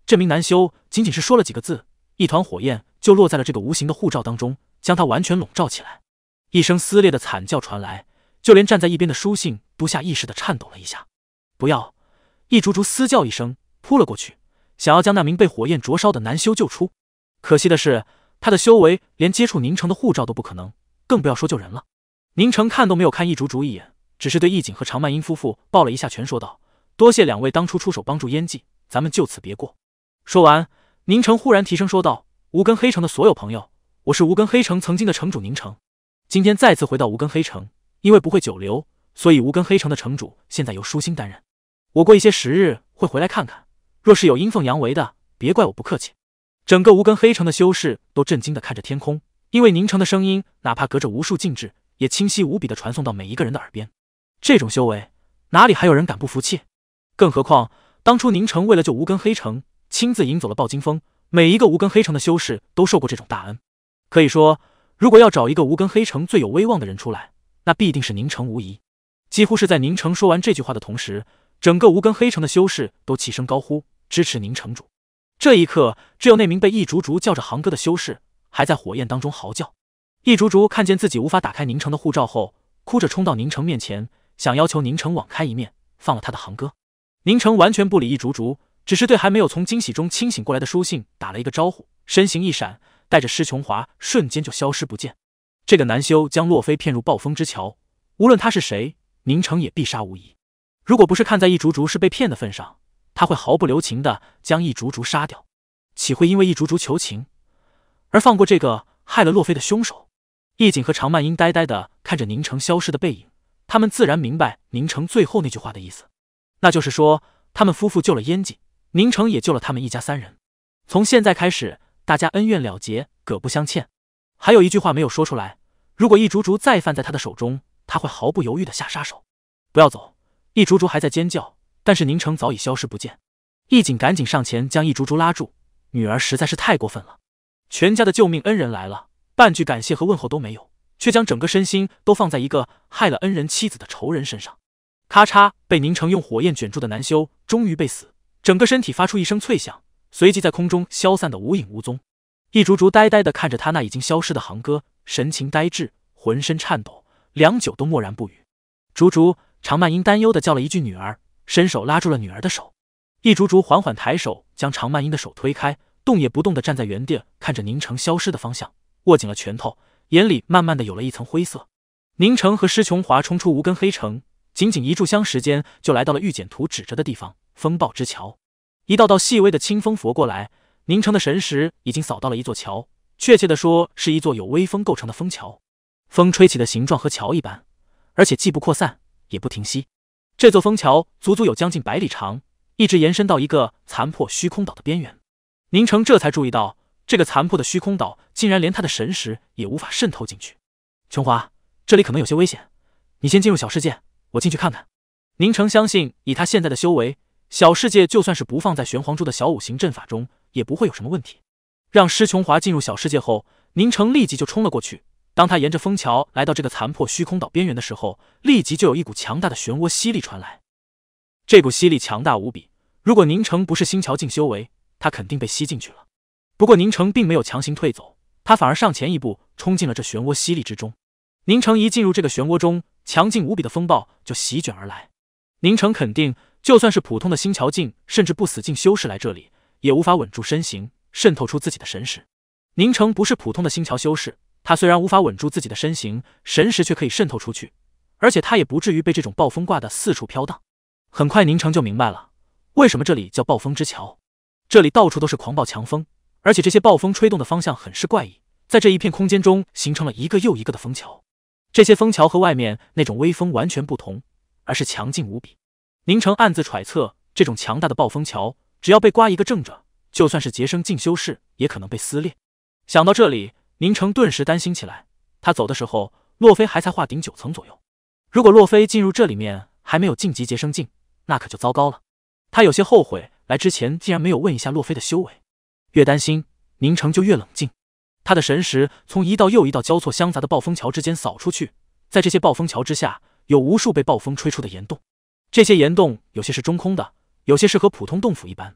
这名男修仅仅是说了几个字，一团火焰就落在了这个无形的护罩当中，将他完全笼罩起来。一声撕裂的惨叫传来，就连站在一边的书信都下意识地颤抖了一下。不要！易竹竹嘶叫一声，扑了过去，想要将那名被火焰灼烧的男修救出。可惜的是，他的修为连接触宁城的护罩都不可能，更不要说救人了。宁城看都没有看易竹竹一眼，只是对易景和常曼英夫妇抱了一下拳，说道：“多谢两位当初出手帮助燕季，咱们就此别过。”说完，宁城忽然提声说道：“无根黑城的所有朋友，我是无根黑城曾经的城主宁城，今天再次回到无根黑城，因为不会久留，所以无根黑城的城主现在由舒心担任。我过一些时日会回来看看，若是有阴奉阳违的，别怪我不客气。”整个无根黑城的修士都震惊地看着天空，因为宁城的声音哪怕隔着无数禁制，也清晰无比地传送到每一个人的耳边。这种修为，哪里还有人敢不服气？更何况当初宁城为了救无根黑城，亲自引走了暴金风，每一个无根黑城的修士都受过这种大恩。可以说，如果要找一个无根黑城最有威望的人出来，那必定是宁城无疑。几乎是在宁城说完这句话的同时，整个无根黑城的修士都齐声高呼支持宁城主。这一刻，只有那名被易竹竹叫着行歌的修士还在火焰当中嚎叫。易竹竹看见自己无法打开宁城的护罩后，哭着冲到宁城面前，想要求宁城网开一面，放了他的行歌。宁城完全不理易竹竹，只是对还没有从惊喜中清醒过来的书信打了一个招呼，身形一闪，带着施琼华瞬间就消失不见。这个男修将洛非骗入暴风之桥，无论他是谁，宁城也必杀无疑。如果不是看在易竹竹是被骗的份上，他会毫不留情地将易竹竹杀掉，岂会因为易竹竹求情而放过这个害了洛非的凶手？易景和常曼英呆呆地看着宁城消失的背影，他们自然明白宁城最后那句话的意思，那就是说他们夫妇救了燕季，宁城也救了他们一家三人。从现在开始，大家恩怨了结，葛不相欠。还有一句话没有说出来，如果易竹竹再犯在他的手中，他会毫不犹豫地下杀手。不要走！易竹竹还在尖叫，但是宁城早已消失不见。易景赶紧上前将易竹竹拉住，女儿实在是太过分了，全家的救命恩人来了，半句感谢和问候都没有，却将整个身心都放在一个害了恩人妻子的仇人身上。咔嚓，被宁城用火焰卷住的男修终于被死，整个身体发出一声脆响，随即在空中消散得无影无踪。易竹竹呆呆地看着他那已经消失的行歌，神情呆滞，浑身颤抖，良久都默然不语。竹竹，常曼英担忧地叫了一句女儿，伸手拉住了女儿的手。易竹竹缓缓抬手将常曼英的手推开，动也不动地站在原地，看着宁城消失的方向，握紧了拳头，眼里慢慢的有了一层灰色。宁城和施琼华冲出无根黑城，仅仅一炷香时间就来到了玉简图指着的地方，风暴之桥。一道道细微的清风拂过来，宁城的神识已经扫到了一座桥，确切的说是一座有微风构成的风桥。风吹起的形状和桥一般，而且既不扩散也不停息。这座风桥足足有将近百里长，一直延伸到一个残破虚空岛的边缘。宁城这才注意到，这个残破的虚空岛竟然连他的神识也无法渗透进去。琼华，这里可能有些危险，你先进入小世界，我进去看看。宁城相信，以他现在的修为，小世界就算是不放在玄黄珠的小五行阵法中，也不会有什么问题。让施琼华进入小世界后，宁城立即就冲了过去。当他沿着风桥来到这个残破虚空岛边缘的时候，立即就有一股强大的漩涡吸力传来。这股吸力强大无比，如果宁城不是星桥境修为，他肯定被吸进去了。不过宁城并没有强行退走，他反而上前一步，冲进了这漩涡吸力之中。宁城一进入这个漩涡中，强劲无比的风暴就席卷而来。宁城肯定，就算是普通的星桥境甚至不死境修士来这里，也无法稳住身形，渗透出自己的神识。宁城不是普通的星桥修士，他虽然无法稳住自己的身形，神识却可以渗透出去，而且他也不至于被这种暴风刮得四处飘荡。很快宁城就明白了，为什么这里叫暴风之桥。这里到处都是狂暴强风，而且这些暴风吹动的方向很是怪异，在这一片空间中形成了一个又一个的风桥。这些风桥和外面那种微风完全不同，而是强劲无比。宁城暗自揣测，这种强大的暴风桥只要被刮一个正着，就算是结生境修士也可能被撕裂。想到这里，宁城顿时担心起来。他走的时候，洛非还才化顶九层左右，如果洛非进入这里面还没有晋级结生境，那可就糟糕了。他有些后悔来之前竟然没有问一下洛非的修为。越担心，宁城就越冷静。他的神识从一道又一道交错相杂的暴风桥之间扫出去，在这些暴风桥之下，有无数被暴风吹出的岩洞。这些岩洞有些是中空的，有些是和普通洞府一般。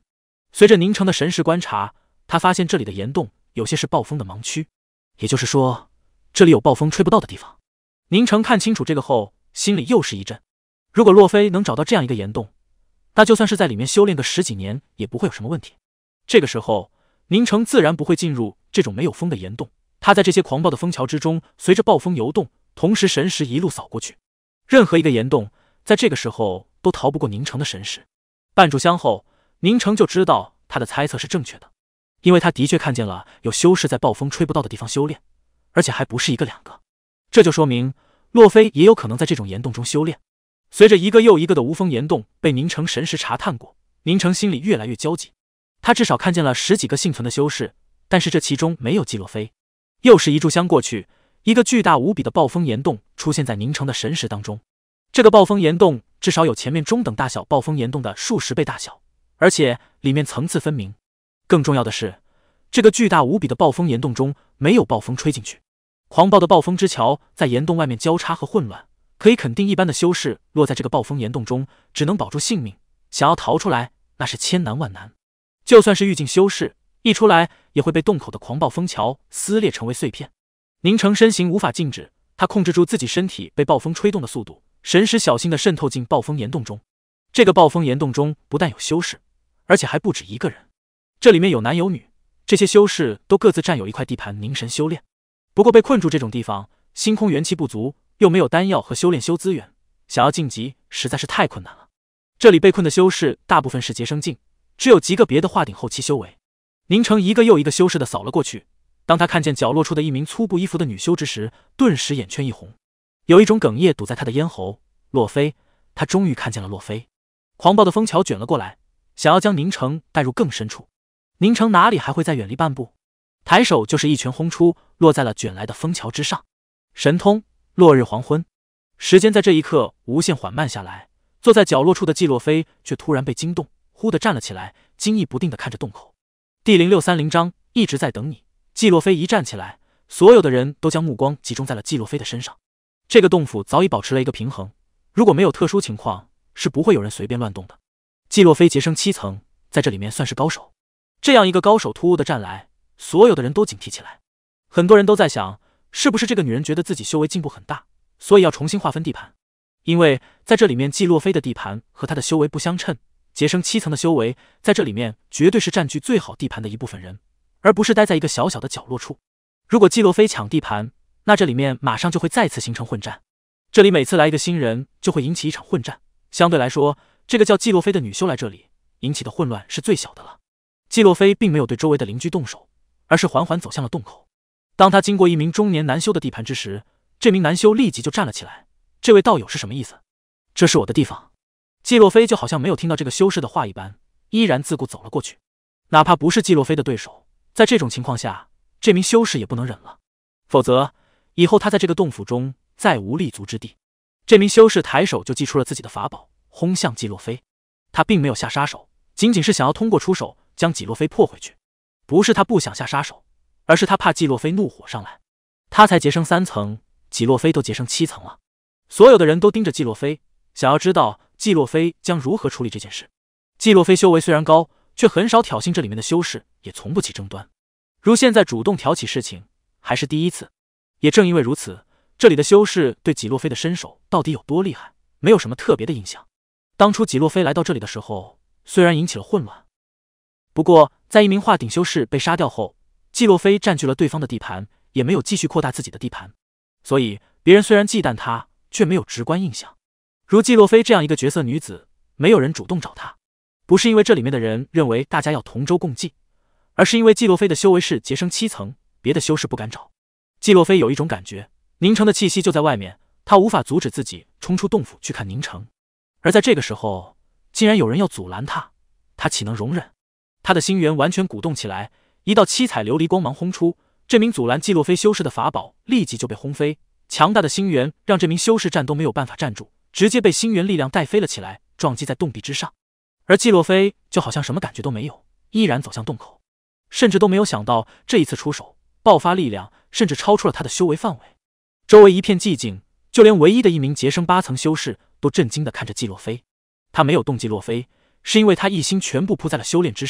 随着宁城的神识观察，他发现这里的岩洞有些是暴风的盲区，也就是说，这里有暴风吹不到的地方。宁城看清楚这个后，心里又是一震。如果洛菲能找到这样一个岩洞，那就算是在里面修炼个十几年也不会有什么问题。这个时候，宁城自然不会进入这种没有风的岩洞。他在这些狂暴的风桥之中，随着暴风游动，同时神识一路扫过去。任何一个岩洞，在这个时候都逃不过宁城的神识。半炷香后，宁城就知道他的猜测是正确的，因为他的确看见了有修士在暴风吹不到的地方修炼，而且还不是一个两个。这就说明洛菲也有可能在这种岩洞中修炼。随着一个又一个的无风岩洞被宁城神识查探过，宁城心里越来越焦急。他至少看见了十几个幸存的修士，但是这其中没有季洛菲。又是一炷香过去，一个巨大无比的暴风岩洞出现在宁城的神识当中。这个暴风岩洞至少有前面中等大小暴风岩洞的数十倍大小，而且里面层次分明。更重要的是，这个巨大无比的暴风岩洞中没有暴风吹进去。狂暴的暴风之桥在岩洞外面交叉和混乱，可以肯定一般的修士落在这个暴风岩洞中只能保住性命，想要逃出来那是千难万难。就算是狱境修士一出来也会被洞口的狂暴风桥撕裂成为碎片。宁城身形无法静止，他控制住自己身体被暴风吹动的速度，神识小心地渗透进暴风岩洞中。这个暴风岩洞中不但有修士，而且还不止一个人，这里面有男有女，这些修士都各自占有一块地盘凝神修炼。不过被困住这种地方，星空元气不足，又没有丹药和修炼修资源，想要晋级实在是太困难了。这里被困的修士大部分是结生境，只有极个别的化顶后期修为。宁城一个又一个修士的扫了过去，当他看见角落处的一名粗布衣服的女修之时，顿时眼圈一红，有一种哽咽堵在他的咽喉。洛菲，他终于看见了洛菲。狂暴的风桥卷了过来，想要将宁城带入更深处。宁城哪里还会再远离半步，抬手就是一拳轰出，落在了卷来的风桥之上。神通，落日黄昏。时间在这一刻无限缓慢下来，坐在角落处的季洛菲却突然被惊动，忽地站了起来，惊异不定地看着洞口。第零六三零章一直在等你。季洛菲一站起来，所有的人都将目光集中在了季洛菲的身上。这个洞府早已保持了一个平衡，如果没有特殊情况，是不会有人随便乱动的。季洛菲结生七层，在这里面算是高手。这样一个高手突兀的站来，所有的人都警惕起来。很多人都在想，是不是这个女人觉得自己修为进步很大，所以要重新划分地盘？因为在这里面季洛菲的地盘和她的修为不相称，结生七层的修为在这里面绝对是占据最好地盘的一部分人，而不是待在一个小小的角落处。如果季洛菲抢地盘，那这里面马上就会再次形成混战。这里每次来一个新人，就会引起一场混战。相对来说，这个叫季洛菲的女修来这里引起的混乱是最小的了。季洛菲并没有对周围的邻居动手，而是缓缓走向了洞口。当他经过一名中年男修的地盘之时，这名男修立即就站了起来。这位道友是什么意思？这是我的地方。季洛菲就好像没有听到这个修士的话一般，依然自顾走了过去。哪怕不是季洛菲的对手，在这种情况下，这名修士也不能忍了，否则以后他在这个洞府中再无立足之地。这名修士抬手就祭出了自己的法宝，轰向季洛菲。他并没有下杀手，仅仅是想要通过出手将季洛菲破回去。不是他不想下杀手，而是他怕季洛菲怒火上来。他才结生三层，季洛菲都结生七层了。所有的人都盯着季洛菲，想要知道季洛菲将如何处理这件事。季洛菲修为虽然高，却很少挑衅这里面的修士，也从不起争端。如现在主动挑起事情，还是第一次。也正因为如此，这里的修士对季洛菲的身手到底有多厉害，没有什么特别的印象。当初季洛菲来到这里的时候，虽然引起了混乱，不过在一名化顶修士被杀掉后，季洛菲占据了对方的地盘，也没有继续扩大自己的地盘，所以别人虽然忌惮他，却没有直观印象。如季洛菲这样一个绝色女子，没有人主动找她，不是因为这里面的人认为大家要同舟共济，而是因为季洛菲的修为是结生七层，别的修士不敢找。季洛菲有一种感觉，宁城的气息就在外面，他无法阻止自己冲出洞府去看宁城。而在这个时候，竟然有人要阻拦他，他岂能容忍？他的心源完全鼓动起来，一道七彩琉璃光芒轰出，这名阻拦季洛菲修士的法宝立即就被轰飞。强大的心源让这名修士站都没有办法站住，直接被心源力量带飞了起来，撞击在洞壁之上。而季洛菲就好像什么感觉都没有，依然走向洞口，甚至都没有想到这一次出手爆发力量甚至超出了他的修为范围。周围一片寂静，就连唯一的一名结生八层修士都震惊地看着季洛菲。他没有动季洛菲，是因为他一心全部扑在了修炼之上，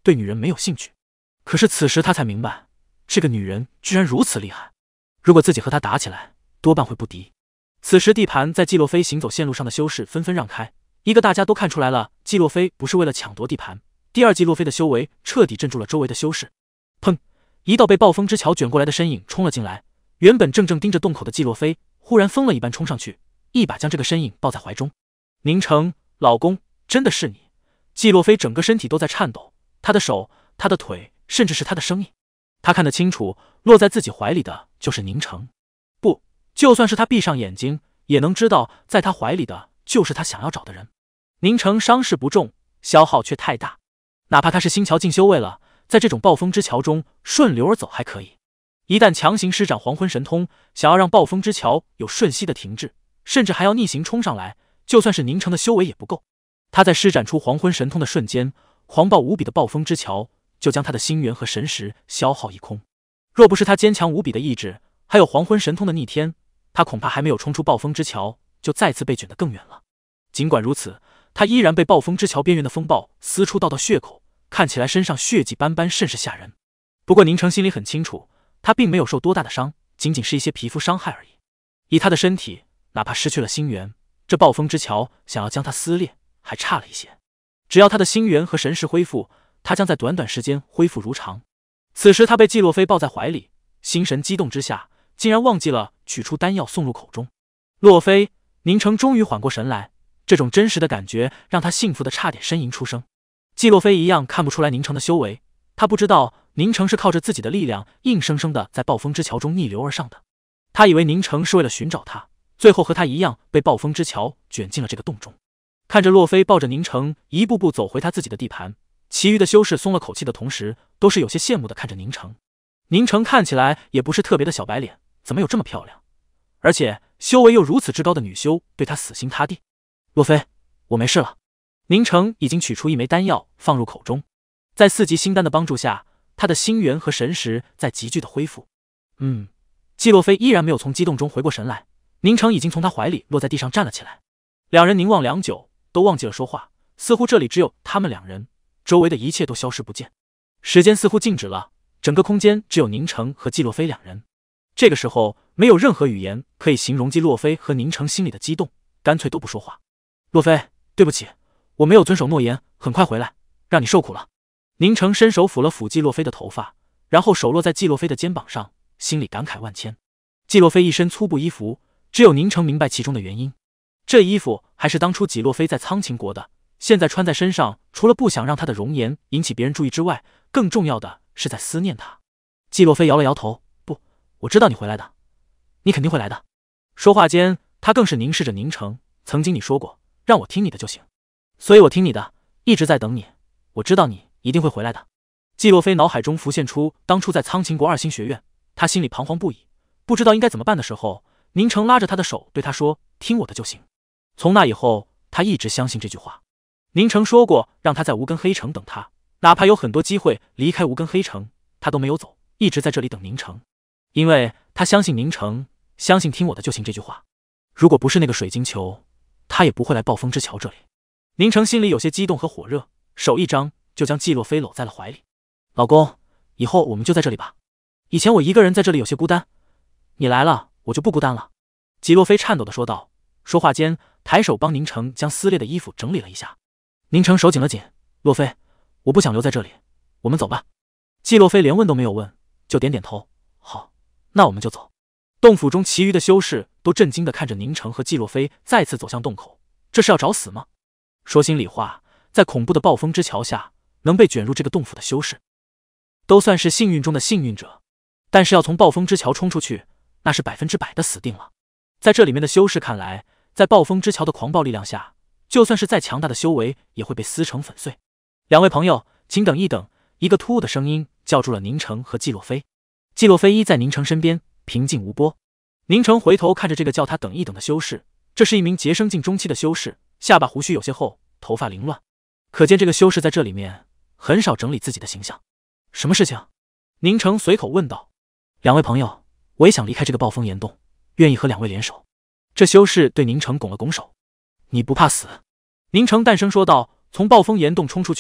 对女人没有兴趣。可是此时他才明白，这个女人居然如此厉害，如果自己和她打起来，多半会不敌。此时地盘在季洛菲行走线路上的修士纷纷让开，一个大家都看出来了，季洛菲不是为了抢夺地盘。第二，季洛菲的修为彻底镇住了周围的修士。砰！一道被暴风之桥卷过来的身影冲了进来，原本正正盯着洞口的季洛菲忽然疯了一般冲上去，一把将这个身影抱在怀中。宁城，老公，真的是你！季洛菲整个身体都在颤抖，他的手、他的腿，甚至是他的声音，他看得清楚，落在自己怀里的就是宁城。不，就算是他闭上眼睛，也能知道在他怀里的就是他想要找的人。宁城伤势不重，消耗却太大，哪怕他是星桥进修为了，在这种暴风之桥中顺流而走还可以，一旦强行施展黄昏神通，想要让暴风之桥有瞬息的停滞，甚至还要逆行冲上来，就算是宁城的修为也不够。他在施展出黄昏神通的瞬间，狂暴无比的暴风之桥就将他的星元和神识消耗一空。若不是他坚强无比的意志，还有黄昏神通的逆天，他恐怕还没有冲出暴风之桥，就再次被卷得更远了。尽管如此，他依然被暴风之桥边缘的风暴撕出道道血口，看起来身上血迹斑斑，甚是吓人。不过宁城心里很清楚，他并没有受多大的伤，仅仅是一些皮肤伤害而已。以他的身体，哪怕失去了星元，这暴风之桥想要将他撕裂还差了一些。只要他的星元和神识恢复，他将在短短时间恢复如常。此时他被季洛菲抱在怀里，心神激动之下，竟然忘记了取出丹药送入口中。洛菲，宁城终于缓过神来，这种真实的感觉让他幸福的差点呻吟出声。季洛菲一样看不出来宁城的修为，他不知道宁城是靠着自己的力量硬生生的在暴风之桥中逆流而上的。他以为宁城是为了寻找他，最后和他一样被暴风之桥卷进了这个洞中。看着洛菲抱着宁城一步步走回他自己的地盘，其余的修士松了口气的同时，都是有些羡慕的看着宁城。宁城看起来也不是特别的小白脸，怎么有这么漂亮，而且修为又如此之高的女修对他死心塌地。洛菲，我没事了。宁城已经取出一枚丹药放入口中，在四级星丹的帮助下，他的星元和神识在急剧的恢复。嗯，季洛菲依然没有从激动中回过神来，宁城已经从他怀里落在地上站了起来。两人凝望良久，都忘记了说话，似乎这里只有他们两人，周围的一切都消失不见。时间似乎静止了，整个空间只有宁城和季洛菲两人。这个时候，没有任何语言可以形容季洛菲和宁城心里的激动，干脆都不说话。洛菲，对不起，我没有遵守诺言，很快回来，让你受苦了。宁城伸手抚了抚季洛菲的头发，然后手落在季洛菲的肩膀上，心里感慨万千。季洛菲一身粗布衣服，只有宁城明白其中的原因。这衣服还是当初季洛菲在苍秦国的，现在穿在身上，除了不想让她的容颜引起别人注意之外，更重要的是在思念她。季洛菲摇了摇头，不，我知道你回来的，你肯定会来的。说话间，他更是凝视着宁城，曾经你说过，让我听你的就行，所以我听你的，一直在等你，我知道你一定会回来的。季洛菲脑海中浮现出当初在苍秦国二星学院，他心里彷徨不已，不知道应该怎么办的时候，宁城拉着他的手对他说，听我的就行。从那以后，他一直相信这句话。宁城说过让他在无根黑城等他，哪怕有很多机会离开无根黑城，他都没有走，一直在这里等宁城，因为他相信宁城，相信听我的就行这句话。如果不是那个水晶球，他也不会来暴风之桥这里。宁城心里有些激动和火热，手一张就将季洛菲搂在了怀里。老公，以后我们就在这里吧，以前我一个人在这里有些孤单，你来了我就不孤单了。季洛菲颤抖地说道，说话间抬手帮宁城将撕裂的衣服整理了一下。宁城手紧了紧，洛菲，我不想留在这里，我们走吧。季洛菲连问都没有问，就点点头，好，那我们就走。洞府中其余的修士都震惊地看着宁城和季洛菲再次走向洞口，这是要找死吗？说心里话，在恐怖的暴风之桥下，能被卷入这个洞府的修士，都算是幸运中的幸运者，但是要从暴风之桥冲出去，那是百分之百的死定了。在这里面的修士看来，在暴风之桥的狂暴力量下，就算是再强大的修为也会被撕成粉碎。两位朋友，请等一等！一个突兀的声音叫住了宁城和季洛菲。季洛菲依在宁城身边，平静无波。宁城回头看着这个叫他等一等的修士，这是一名结生境中期的修士，下巴胡须有些厚，头发凌乱，可见这个修士在这里面很少整理自己的形象。什么事情？宁城随口问道。两位朋友，我也想离开这个暴风岩洞，愿意和两位联手。这修士对宁城拱了拱手。你不怕死？宁城淡声说道。从暴风岩洞冲出去，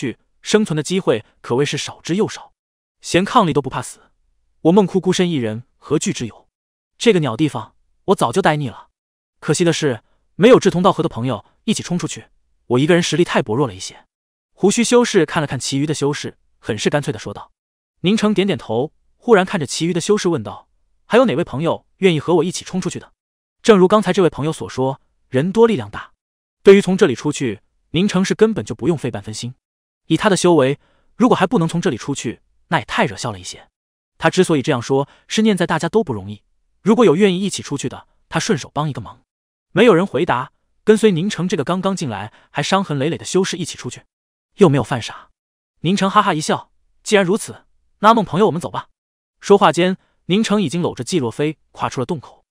生存的机会可谓是少之又少。嫌炕里都不怕死，我梦哭孤身一人，何惧之有？这个鸟地方，我早就待腻了。可惜的是，没有志同道合的朋友一起冲出去，我一个人实力太薄弱了一些。胡须修士看了看其余的修士，很是干脆地说道。宁城点点头，忽然看着其余的修士问道：“还有哪位朋友愿意和我一起冲出去的？”正如刚才这位朋友所说，人多力量大。对于从这里出去，宁城是根本就不用费半分心。以他的修为，如果还不能从这里出去，那也太惹笑了一些。他之所以这样说，是念在大家都不容易，如果有愿意一起出去的，他顺手帮一个忙。没有人回答，跟随宁城这个刚刚进来还伤痕累累的修士一起出去，又没有犯傻。宁城哈哈一笑，既然如此，那梦朋友我们走吧。说话间，宁城已经搂着季若飞跨出了洞口。